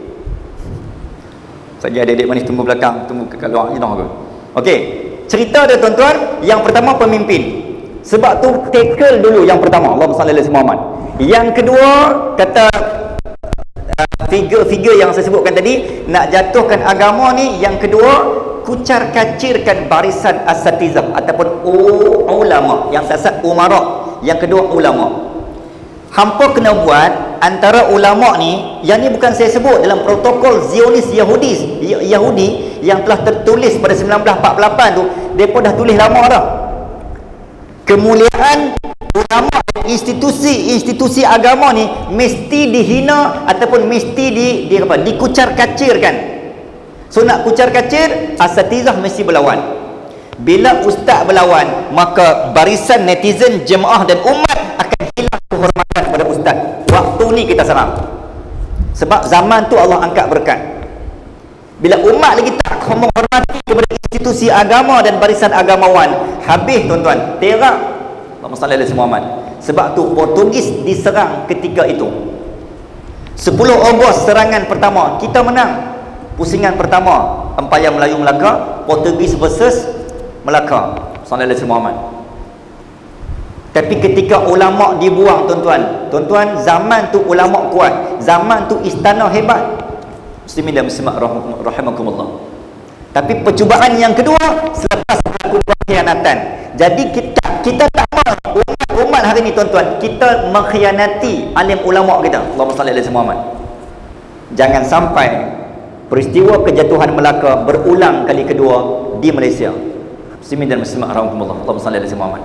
Saja adik-adik manis tunggu belakang, tunggu ke luar ni dah aku. Okey. Cerita dia, tuan-tuan, yang pertama pemimpin. Sebab tu tackle dulu yang pertama. Allahumma salli ala Muhammad. Yang kedua, kata figure-figure yang saya sebutkan tadi, nak jatuhkan agama ni, yang kedua, kucar kacirkan barisan asatizah ataupun ulama. Yang sasat umara, yang kedua ulama. Hampa kena buat antara ulama ni, yang ni bukan saya sebut, dalam protokol Zionis Yahudi Yahudi yang telah tertulis pada seribu sembilan ratus empat puluh lapan tu, depa dah tulis lama dah. Kemuliaan ulama, institusi-institusi agama ni mesti dihina ataupun mesti di, di apa? Dikucar kacirkan. So nak kucar kacir, asatizah mesti berlawan. Bila ustaz berlawan, maka barisan netizen, jemaah dan umat akan hilang kehormatan kepada ustaz. Waktu ni kita serang. Sebab zaman tu Allah angkat berkat. Bila umat lagi tak menghormati kepada institusi agama dan barisan agamawan, habis tuan-tuan, terak. Allahumma salli ala Muhammad. Sebab tu Portugis diserang ketika itu. sepuluh Ogos serangan pertama, kita menang. Pusingan pertama, Empayar Melayu Melaka, Portugis versus Melaka. Sallallahu alaihi Muhammad. Tapi ketika ulama dibuang, tuan-tuan, tuan-tuan, zaman tu ulama kuat, zaman tu istana hebat. Muslimin dan muslimat rahimakumullah. Tapi percubaan yang kedua selepas berlaku pengkhianatan. Jadi kita kita tak mahu umat-umat hari ni, tuan-tuan, kita mengkhianati alim ulama kita. Allahumma salli alaihi Muhammad. jangan sampai peristiwa kejatuhan Melaka berulang kali kedua di Malaysia. Muslimin dan muslimat rahmatullah. Allahumma salli ala Muhammad.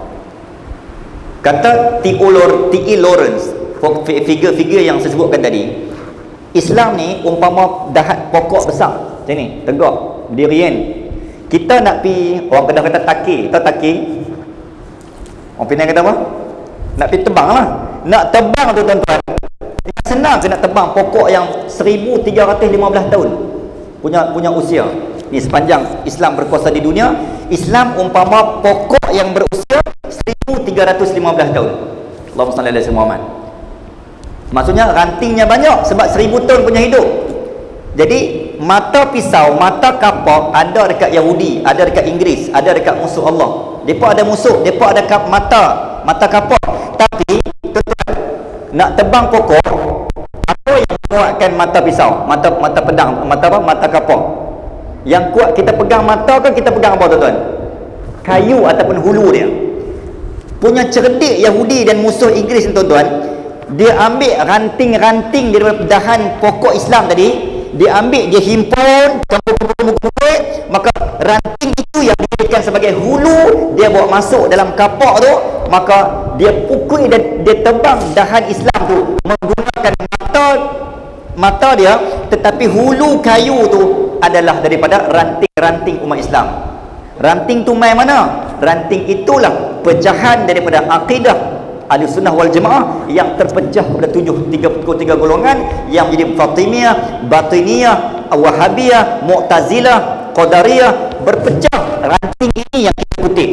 Kata T O Lawrence, figure-figure yang saya sebutkan tadi, Islam ni umpama dahat pokok besar macam ni, tegak, berdirian. Kita nak pi, orang Kedah kata takir, tahu takir? Orang Penang kata apa? Nak pi tebang lah. Nak tebang tu tuan-tuan, senang ke nak tebang pokok yang seribu tiga ratus lima belas tahun punya punya usia. Ni sepanjang Islam berkuasa di dunia, Islam umpama pokok yang berusia seribu tiga ratus lima belas tahun. Allahumma salli ala Muhammad. Maksudnya rantingnya banyak sebab seribu tahun punya hidup. Jadi mata pisau, mata kapak ada dekat Yahudi, ada dekat Inggeris, ada dekat musuh Allah. Depa ada musuh, depa ada kap mata, mata kapak. Tapi tuan-tuan, nak tebang pokok, apa yang kuatkan mata pisau, mata mata pedang, mata apa? Mata kapak. Yang kuat kita pegang mata ke kita pegang apa tuan-tuan? Kayu ataupun hulu dia. Punya cerdik Yahudi dan musuh Inggeris tuan-tuan, dia ambil ranting-ranting daripada dahan pokok Islam tadi, dia ambil, dia himpun, campur-campur, maka ranting itu yang dijadikan sebagai hulu, dia bawa masuk dalam kapak tu, maka dia pukul dan dia tebang dahan Islam tu menggunakan mata mata dia, tetapi hulu kayu tu adalah daripada ranting-ranting umat Islam. Ranting tu mai mana? Ranting itulah pecahan daripada akidah Ahlussunnah wal Jamaah yang terpecah pada tujuh tiga puluh tiga golongan yang menjadi Fatimiyah, Batiniyah, Wahhabiyah, Mu'tazilah, Qadariyah, berpecah. Ranting ini yang kita kutip.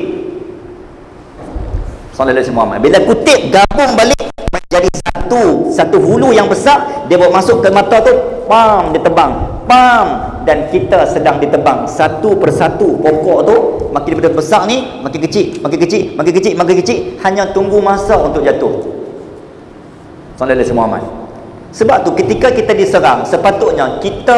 Sallallahu alaihi wasallam. Bila kutip gabung balik menjadi satu satu hulu yang besar, dia bawa masuk ke mata tu, pam, dia tebang, pam, dan kita sedang ditebang satu persatu pokok tu. Makin daripada besar ni makin kecil, makin kecil, makin kecil, makin kecil, hanya tunggu masa untuk jatuh. Sallallahu alaihi wasallam. Sebab tu ketika kita diserang, sepatutnya kita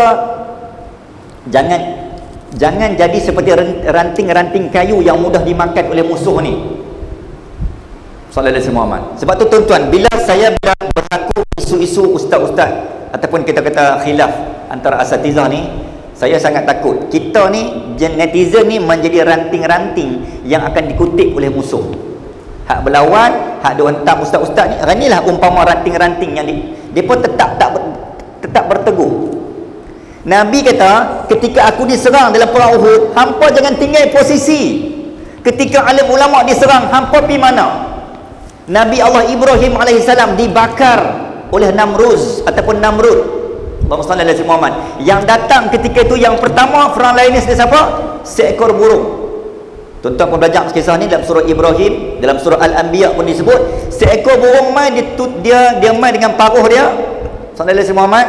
jangan jangan jadi seperti ranting-ranting kayu yang mudah dimakan oleh musuh ni. Sallallahu alaihi wasallam. Sebab tu tuan-tuan, bila saya bila berlaku isu-isu ustaz-ustaz ataupun kita kata khilaf antara asatizah ni, saya sangat takut kita ni netizen ni menjadi ranting-ranting yang akan dikutip oleh musuh. Hak berlawan, hak dia hentam ustaz-ustaz ni, inilah umpama ranting-ranting yang di, depa tetap tak ber, tetap berteguh. Nabi kata, ketika aku diserang dalam perang Uhud, hampa jangan tinggal posisi. Ketika alim ulama diserang, hampa pi mana? Nabi Allah Ibrahim alaihissalam dibakar oleh Namruz ataupun Namrud. Allahumma salli ala Muhammad. Yang datang ketika itu yang pertama frontliner siapa? Seekor burung. Tuan-tuan pun belajar kisah ni dalam surah Ibrahim, dalam surah Al-Anbiya pun disebut, seekor burung mai dia dia, dia mai dengan paruh dia. Sallallahu alaihi Muhammad.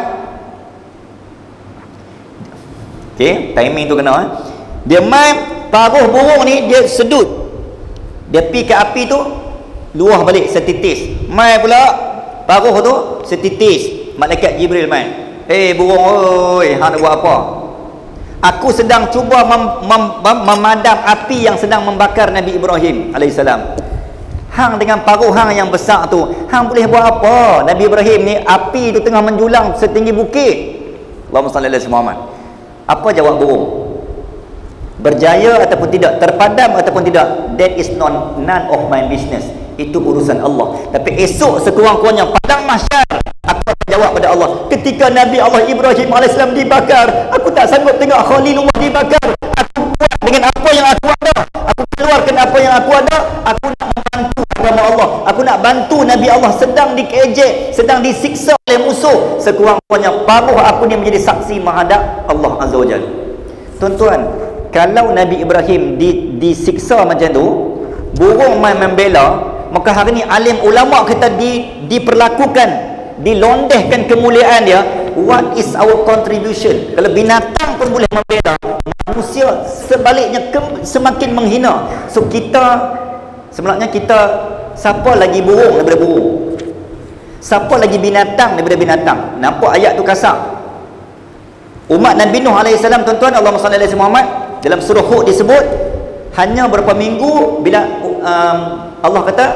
Okey, timing tu kena eh. Dia mai paruh burung ni dia sedut. Dia pi ke api tu, luah balik setitis. Mai pula paruh tu setitis. Malaikat Jibril mai. Eh hey, burung oi, hang nak buat apa? Aku sedang cuba mem, mem, mem, memadam api yang sedang membakar Nabi Ibrahim alaihissalam. Hang dengan paruh hang yang besar tu, hang boleh buat apa? Nabi Ibrahim ni api tu tengah menjulang setinggi bukit. Allahumma salli ala Muhammad. Apa jawab burung? Berjaya ataupun tidak, terpadam ataupun tidak, that is non, none of my business. Itu urusan Allah. Tapi esok sekurang-kurangnya padang mahsyar, aku akan jawab pada Allah. Ketika Nabi Allah Ibrahim alaihissalam dibakar, aku tak sanggup tengok Khalilullah dibakar. Aku buat dengan apa yang aku ada. Aku keluarkan apa yang aku ada. Aku nak membantu agama Allah. Aku nak bantu Nabi Allah sedang dikejek, sedang disiksa oleh musuh. Sekurang-kurangnya paruh aku ni menjadi saksi menghadap Allah Azza wa Jalla. Tuan-tuan, kalau Nabi Ibrahim di, disiksa macam tu, burung main membela, maka hari ni alim ulama kita di, diperlakukan, dilondehkan kemuliaan dia. What is our contribution? Kalau binatang pun boleh membela, manusia sebaliknya ke, semakin menghina. So kita sebenarnya kita, siapa lagi burung daripada burung? Siapa lagi binatang daripada binatang? Nampak ayat tu kasar. Umat Nabi Nuh alaihissalam, tuan-tuan, Allahumma salli ala Muhammad, dalam surah Hud disebut hanya berapa minggu bila um, Allah kata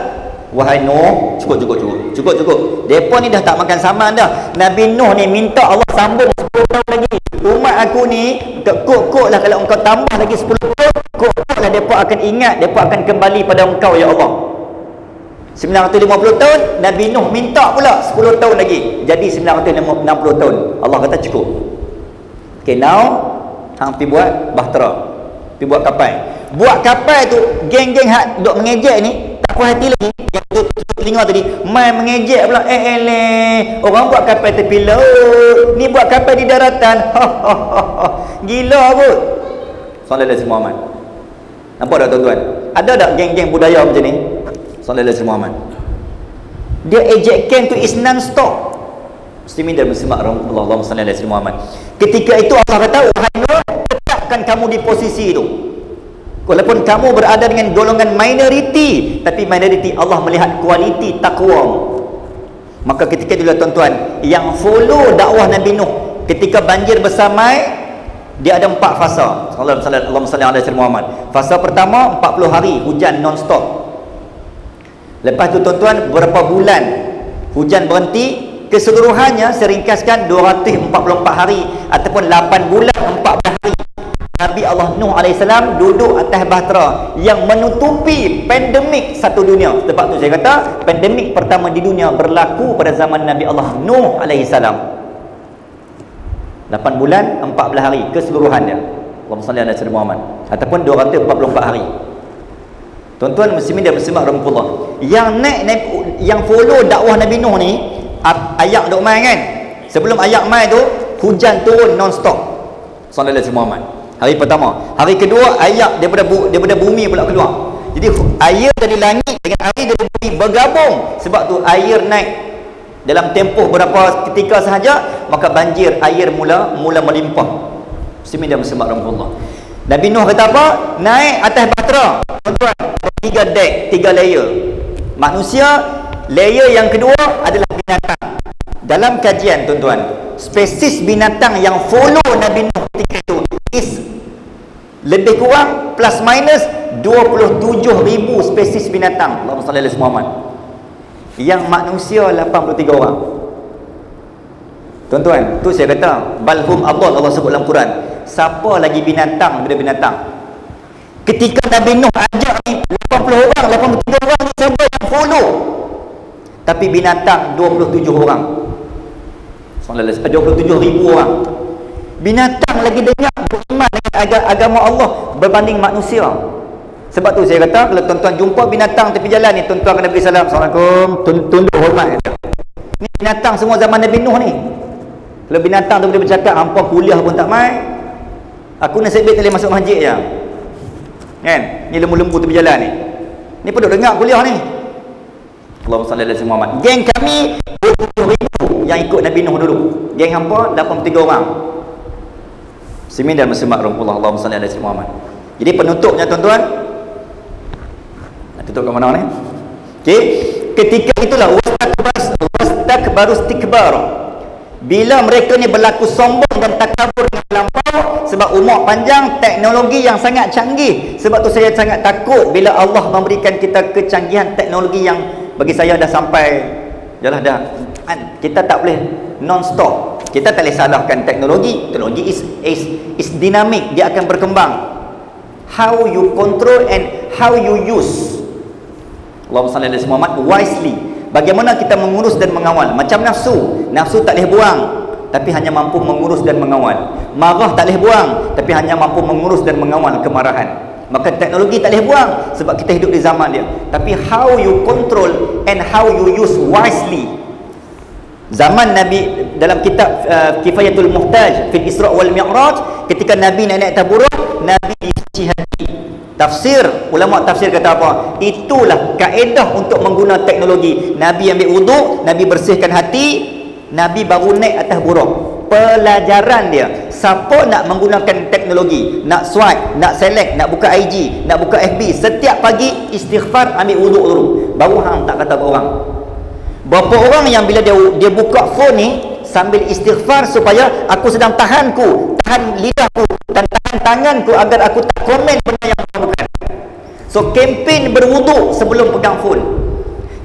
wahai Nuh, cukup cukup cukup cukup cukup depa ni dah tak makan saman dah. Nabi Nuh ni minta Allah sambung sepuluh tahun lagi. Umat aku ni kok-kok lah kalau engkau tambah lagi sepuluh tahun, kok-kok lah depa akan ingat, depa akan kembali pada engkau ya Allah. sembilan ratus lima puluh tahun, Nabi Nuh minta pula sepuluh tahun lagi, jadi sembilan ratus enam puluh tahun. Allah kata cukup. Okay, now hang pi buat bahtera, pi buat kapal. Buat kapal tu, geng-geng hak duk mengejek ni tak puas hati lagi. Yang tu telinga tadi main mengejek pula, eh eleh, orang buat kapal tepi laut, ni buat kapal di daratan. Gila pun. Sallallahu alaihi Muhammad. Nampak tak tuan-tuan? Ada tak geng-geng budaya macam ni? Sallallahu alaihi Muhammad. Dia ejekkan tu is non-stop. Muslimin dan muslimat rahmatullah, Allahumma salli ala sayyidina Muhammad. Ketika itu Allah kata, wahai Nuh, tetapkan kamu di posisi itu. Walaupun kamu berada dengan golongan minoriti, tapi minoriti Allah melihat kualiti takwa. Maka ketika itulah tuan-tuan, yang follow dakwah Nabi Nuh ketika banjir bersamai, dia ada empat fasa. Allahumma salli ala sayyidina Muhammad. Fasa pertama empat puluh hari hujan non-stop. Lepas tu tuan-tuan, beberapa bulan hujan berhenti. Keseluruhannya saya ringkaskan dua ratus empat puluh empat hari ataupun lapan bulan empat belas hari. Nabi Allah Nuh alaihissalam duduk atas bahtera yang menutupi pandemik satu dunia. Sebab tu saya kata pandemik pertama di dunia berlaku pada zaman Nabi Allah Nuh alaihissalam. lapan bulan empat belas hari keseluruhan dia. Allahumma salli ala sayyidina Muhammad. Ataupun dua ratus empat puluh empat hari. Tuan-tuan muslimin dan muslimat rahmatullah, yang naik, naik yang follow dakwah Nabi Nuh ni, ayak duk main kan. Sebelum ayak main tu hujan turun non-stop. Sallallahu alaihi Muhammad. Hari pertama, hari kedua ayak daripada bu, daripada bumi pula keluar. Jadi air dari langit dengan air dari bumi bergabung. Sebab tu air naik dalam tempoh berapa ketika sahaja, maka banjir air mula mula melimpah. Muslimin dan muslimat rahmatullah. Nabi Nuh kata apa? Naik atas bahtera. Tuan-tuan, tiga deck, tiga layer. Manusia, layer yang kedua adalah binatang. Dalam kajian tuan-tuan, spesies binatang yang follow Nabi Nuh ketika itu is lebih kurang plus minus dua puluh tujuh ribu spesies binatang. Allahumma salli ala Muhammad. Yang manusia lapan puluh tiga orang. Tuan-tuan, tu saya kata balhum Allah, Allah sebut dalam Quran. Siapa lagi binatang daripada binatang? Ketika Nabi Nuh ajak ni lapan puluh orang, lapan puluh tiga orang ni siapa yang follow? Tapi binatang dua puluh tujuh orang. dua puluh tujuh ribu orang. Binatang lagi dengar beriman dengan agama Allah berbanding manusia. Sebab tu saya kata kalau tuan-tuan jumpa binatang tepi jalan ni, tuan-tuan kena beri salam. Assalamualaikum, tunduk hormat. Ni binatang semua zaman Nabi Nuh ni. Kalau binatang tu boleh bercakap, hampa kuliah pun tak mai. Aku nasib baik boleh masuk masjid je. Kan? Ni lembu-lembu tepi jalan ni. Ni pun duk dengar kuliah ni. Allahumma salli ala sayyidina Muhammad. Geng kami dua puluh tujuh ribu yang ikut Nabi Nuh dulu. Geng hampa lapan puluh tiga orang. Muslimin dan muslimat rahmatullah, Allahumma salli ala sayyidina Muhammad. Jadi penutupnya tuan-tuan, nak tutup ke mana ni? Okey, ketika itulah wastakbaru istikbar. Bila mereka ni berlaku sombong dan takabur dengan melampau sebab umur panjang, teknologi yang sangat canggih. Sebab tu saya sangat takut bila Allah memberikan kita kecanggihan teknologi yang bagi saya dah sampai jalah dah. Kita tak boleh non-stop. Kita tak boleh salahkan teknologi. Teknologi is is is dinamik, dia akan berkembang. How you control and how you use. Allahumma salli ala Muhammad wisely. Bagaimana kita mengurus dan mengawal. Macam nafsu. Nafsu tak boleh buang, tapi hanya mampu mengurus dan mengawal. Marah tak boleh buang, tapi hanya mampu mengurus dan mengawal kemarahan. Maka teknologi tak boleh buang sebab kita hidup di zaman dia. Tapi how you control and how you use wisely. Zaman Nabi dalam kitab uh, Kifayatul Muhtaj fil Isra' wal Mi'raj, ketika Nabi naik atas buruk, Nabi disuci hati. Tafsir, ulama tafsir kata apa? Itulah kaedah untuk menggunakan teknologi. Nabi ambil wuduk, Nabi bersihkan hati, Nabi baru naik atas buruk. Pelajaran dia, siapa nak menggunakan teknologi, nak swipe, nak select, nak buka I G, nak buka F B, setiap pagi istighfar, ambil wuduk dulu, baru hang tak kata berapa orang. Berapa orang yang bila dia dia buka phone ni sambil istighfar supaya aku sedang tahanku, tahan lidahku dan tahan tanganku agar aku tak komen benda yang bukan. So kempen berwuduk sebelum pegang phone,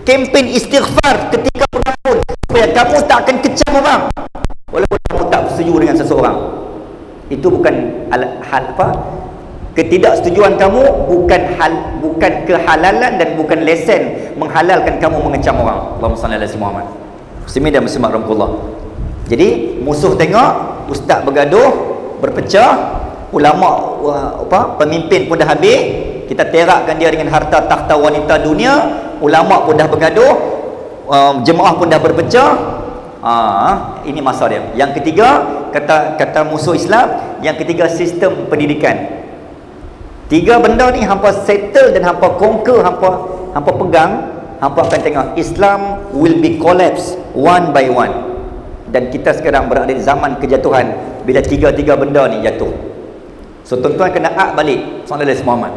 kempen istighfar ketika berlakon supaya kamu tak akan kecam orang walaupun kamu tak bersetuju dengan seseorang. Itu bukan hal, hal apa? Ketidaksetujuan kamu bukan hal, bukan kehalalan dan bukan lesen menghalalkan kamu mengecam orang. Allahumma salli ala sayyidina Muhammad. Muslimin dan muslimat rahmatullah. Jadi musuh tengok ustaz bergaduh, berpecah, ulama apa pemimpin pun dah habis, kita terakkan dia dengan harta takhta wanita dunia, ulama pun dah bergaduh, um, jemaah pun dah berpecah. Ah, ini masa dia. Yang ketiga, kata kata musuh Islam, yang ketiga sistem pendidikan. Tiga benda ni hampa settle dan hampa conquer, hampa hampa pegang, hampa akan tengok Islam will be collapse one by one. Dan kita sekarang berada di zaman kejatuhan bila tiga-tiga benda ni jatuh. So tuan-tuan kena ak balik sallallahu alaihi Muhammad.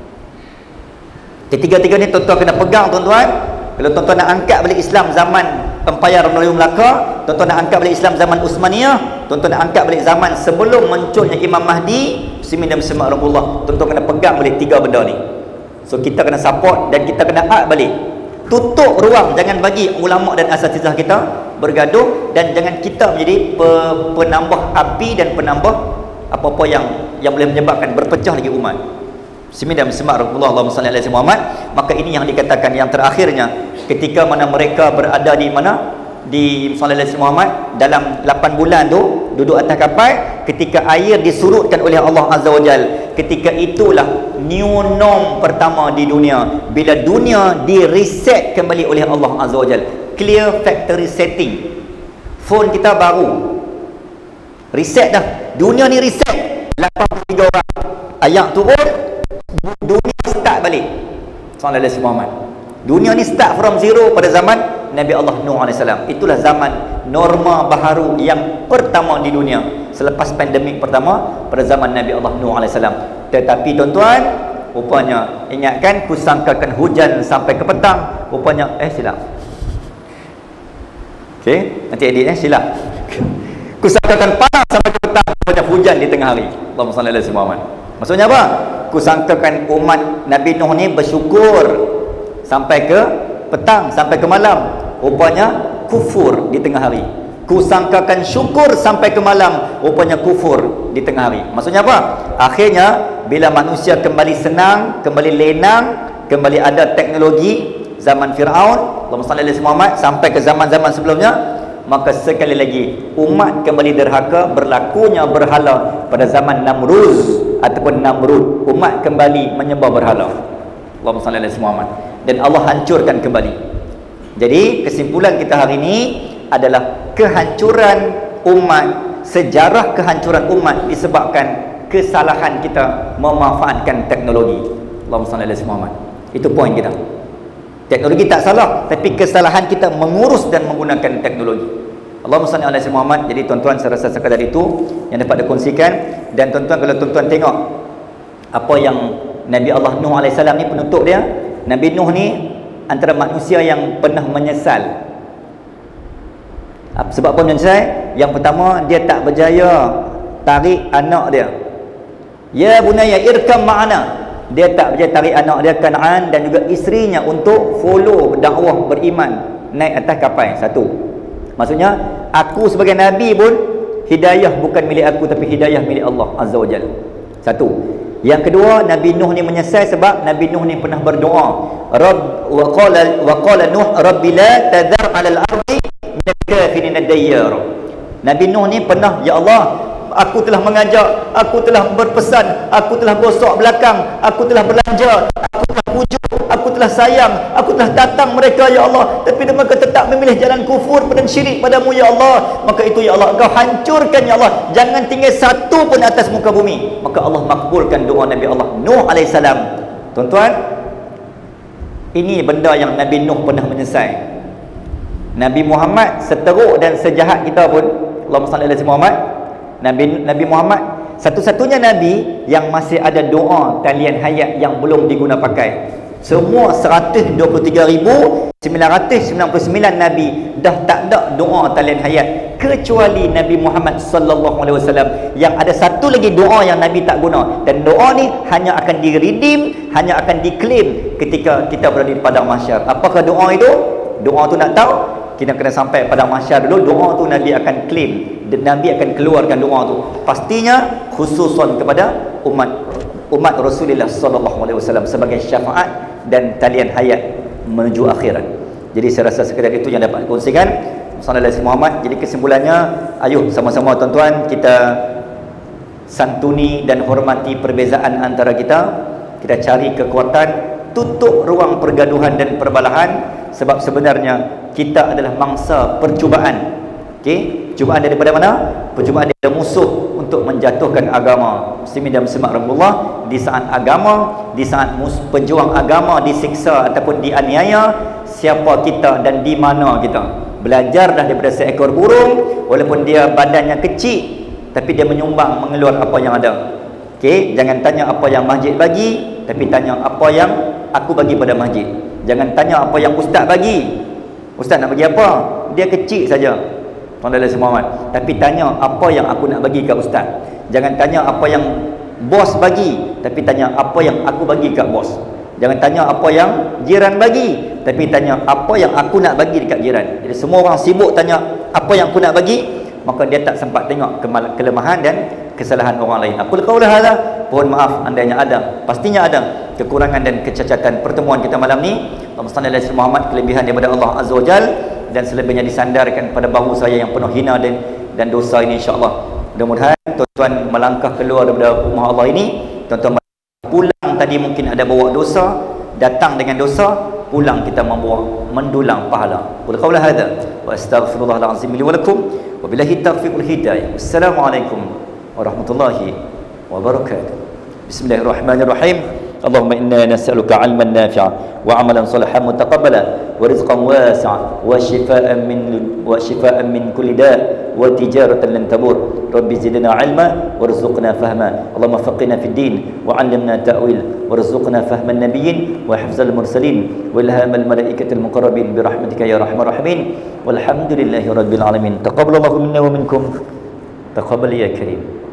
Ketiga-tiga ni tuan-tuan kena pegang tuan-tuan. Kalau tuan-tuan nak angkat balik Islam zaman Empayar Melayu Melaka, tuan-tuan nak angkat balik Islam zaman Uthmaniyah, tuan-tuan nak angkat balik zaman sebelum munculnya Imam Mahdi, muslimin dan muslimat rahmatullah, tuan-tuan kena pegang balik tiga benda ni. So kita kena support dan kita kena ak balik. Tutup ruang, jangan bagi ulama dan asatizah kita bergaduh, dan jangan kita menjadi pe, penambah api dan penambah apa-apa yang yang boleh menyebabkan berpecah lagi umat. Muslimin dan muslimat rahmatullah, Allahumma salli ala sayyidina Muhammad. Maka ini yang dikatakan yang terakhirnya, ketika mana mereka berada di mana di sallallahu alaihi Muhammad dalam lapan bulan tu duduk atas kapal, ketika air disurutkan oleh Allah Azza wa Jal, ketika itulah new norm pertama di dunia, bila dunia di reset kembali oleh Allah Azza wa Jal. Clear factory setting. Phone kita baru reset dah, dunia ni reset, lapan puluh tiga orang ayat turun, dunia start balik sallallahu alaihi Muhammad. Dunia ni start from zero pada zaman Nabi Allah Nuh alaihi salam. Itulah zaman norma baharu yang pertama di dunia selepas pandemik pertama pada zaman Nabi Allah Nuh alaihi salam. Tetapi tuan-tuan, rupanya ingatkan kusangkakan hujan sampai ke petang, rupanya eh silap. Okey, nanti edit eh silap. Kusangkakan panas sampai ke petang, rupanya hujan di tengah hari. Allahumma salli ala sayyidina Muhammad. Maksudnya apa? Kusangkakan umat Nabi Nuh ni bersyukur sampai ke petang, sampai ke malam, rupanya kufur di tengah hari. Kusangkakan syukur sampai ke malam, rupanya kufur di tengah hari. Maksudnya apa? Akhirnya bila manusia kembali senang, kembali lenang, kembali ada teknologi zaman Firaun, Allahumma salli ala Muhammad, sampai ke zaman-zaman sebelumnya, maka sekali lagi umat kembali derhaka, berlakunya berhala pada zaman Namruz ataupun Namrud. Umat kembali menyembah berhala. Allahumma salli ala Muhammad. Dan Allah hancurkan kembali. Jadi kesimpulan kita hari ini adalah kehancuran umat, sejarah kehancuran umat disebabkan kesalahan kita memanfaatkan teknologi. Allahumma salli ala Muhammad. Itu poin kita. Teknologi tak salah, tapi kesalahan kita mengurus dan menggunakan teknologi. Allahumma salli ala Muhammad. Jadi tuan-tuan, saya rasa sekadar itu yang dapat dikongsikan. Dan tuan-tuan, kalau tuan-tuan tengok apa yang Nabi Allah Nuh alaihi salam ni penutup dia, Nabi Nuh ni antara manusia yang pernah menyesal. Sebab apa menyesal? Yang pertama, dia tak berjaya tarik anak dia. Ya bunayya irkam ma'ana. Dia tak berjaya tarik anak dia Kan'an dan juga isterinya untuk follow dakwah beriman naik atas kapal. Satu. Maksudnya, aku sebagai Nabi pun hidayah bukan milik aku, tapi hidayah milik Allah Azza wa Jalla. Satu. Yang kedua, Nabi Nuh ni menyesal sebab Nabi Nuh ni pernah berdoa, Rabb wa qala wa qala Nuh rabbi la tadhar 'alal ardi minal kafirin ad-dayyar. Nabi Nuh ni pernah, ya Allah, aku telah mengajak, aku telah berpesan, aku telah gosok belakang, aku telah belanja, aku telah pujuk, aku telah sayang, aku telah datang mereka ya Allah, tapi mereka tetap memilih jalan kufur dan syirik padamu ya Allah. Maka itu ya Allah, engkau hancurkan ya Allah, jangan tinggal satu pun atas muka bumi. Maka Allah makbulkan doa Nabi Allah Nuh alaihi salam. Tuan-tuan, ini benda yang Nabi Nuh pernah menyesal. Nabi Muhammad seteruk dan sejahat kita pun, Allahumma salli ala Muhammad, Nabi Nabi Muhammad satu-satunya Nabi yang masih ada doa talian hayat yang belum diguna pakai. Semua seratus dua puluh tiga ribu sembilan ratus sembilan puluh sembilan Nabi dah tak ada doa talian hayat, kecuali Nabi Muhammad sallallahu alaihi wasallam yang ada satu lagi doa yang Nabi tak guna, dan doa ni hanya akan di-redeem, hanya akan diklaim ketika kita berada di padang mahsyar. Apakah doa itu? Doa tu nak tahu, kita kena sampai padang mahsyar dulu. Doa tu Nabi akan claim, dan Nabi akan keluarkan doa tu, pastinya khususan kepada umat umat Rasulullah sallallahu alaihi wasallam sebagai syafaat dan talian hayat menuju akhirat. Jadi saya rasa sekadar itu yang dapat dikongsikan. Sallallahu Muhammad. Jadi kesimpulannya, ayo sama-sama tuan-tuan kita santuni dan hormati perbezaan antara kita. Kita cari kekuatan, tutup ruang pergaduhan dan perbalahan, sebab sebenarnya kita adalah mangsa percubaan. Okey, cubaan daripada mana? Percubaan daripada musuh untuk menjatuhkan agama. Muslimin dan muslimat rahimahullah, di saat agama, di saat mus, pejuang agama disiksa ataupun dianiaya, siapa kita dan di mana kita? Belajar dah daripada seekor burung, walaupun dia badannya kecil, tapi dia menyumbang, mengeluar apa yang ada. Okey, jangan tanya apa yang masjid bagi, tapi tanya apa yang aku bagi pada masjid. Jangan tanya apa yang ustaz bagi. Ustaz nak bagi apa? Dia kecil saja. Tuan-tuan semua, tapi tanya apa yang aku nak bagi kat ustaz. Jangan tanya apa yang bos bagi, tapi tanya apa yang aku bagi kat bos. Jangan tanya apa yang jiran bagi, tapi tanya apa yang aku nak bagi dekat jiran. Jadi semua orang sibuk tanya apa yang aku nak bagi, maka dia tak sempat tengok kelemahan dan kesalahan orang lain. Aku qaula hadza, mohon maaf andainya ada, pastinya ada kekurangan dan kecacatan pertemuan kita malam ni. Allahumma salli ala Muhammad, kelebihan daripada Allah Azza wa Jal, dan selebihnya disandarkan pada bahu saya yang penuh hina dan dan dosa ini, insya-Allah. Mudah-mudahan tuan-tuan melangkah keluar daripada rumah Allah ini, tuan-tuan pulang tadi mungkin ada bawa dosa, datang dengan dosa, pulang kita membawa mendulang pahala. Qul qawla hadza wa astaghfirullahal azim li wa lakum wa billahi taufiqul hidayah. Assalamualaikum warahmatullahi wabarakatuh. Bismillahirrahmanirrahim. Allahumma inna nas'aluka 'ilman nafi'a wa 'amalan salihan mutaqabbala wa rizqan wasi'a wa shifaa'an min wa shifaa'an min kulli da' wa tijaratan lan tabur. Rabbi zidna 'ilma warzuqna fahma. Allahumma faqihna fid din wa 'allimna ta'wil warzuqna fahman nabiyyin wa hifzal mursalin wa ilhamal malaikatil muqarrabin bi rahmatika ya arhamar rahimin. Walhamdulillahi rabbil alamin. Taqabbalallahu minna wa minkum. Taqabbal ya karim.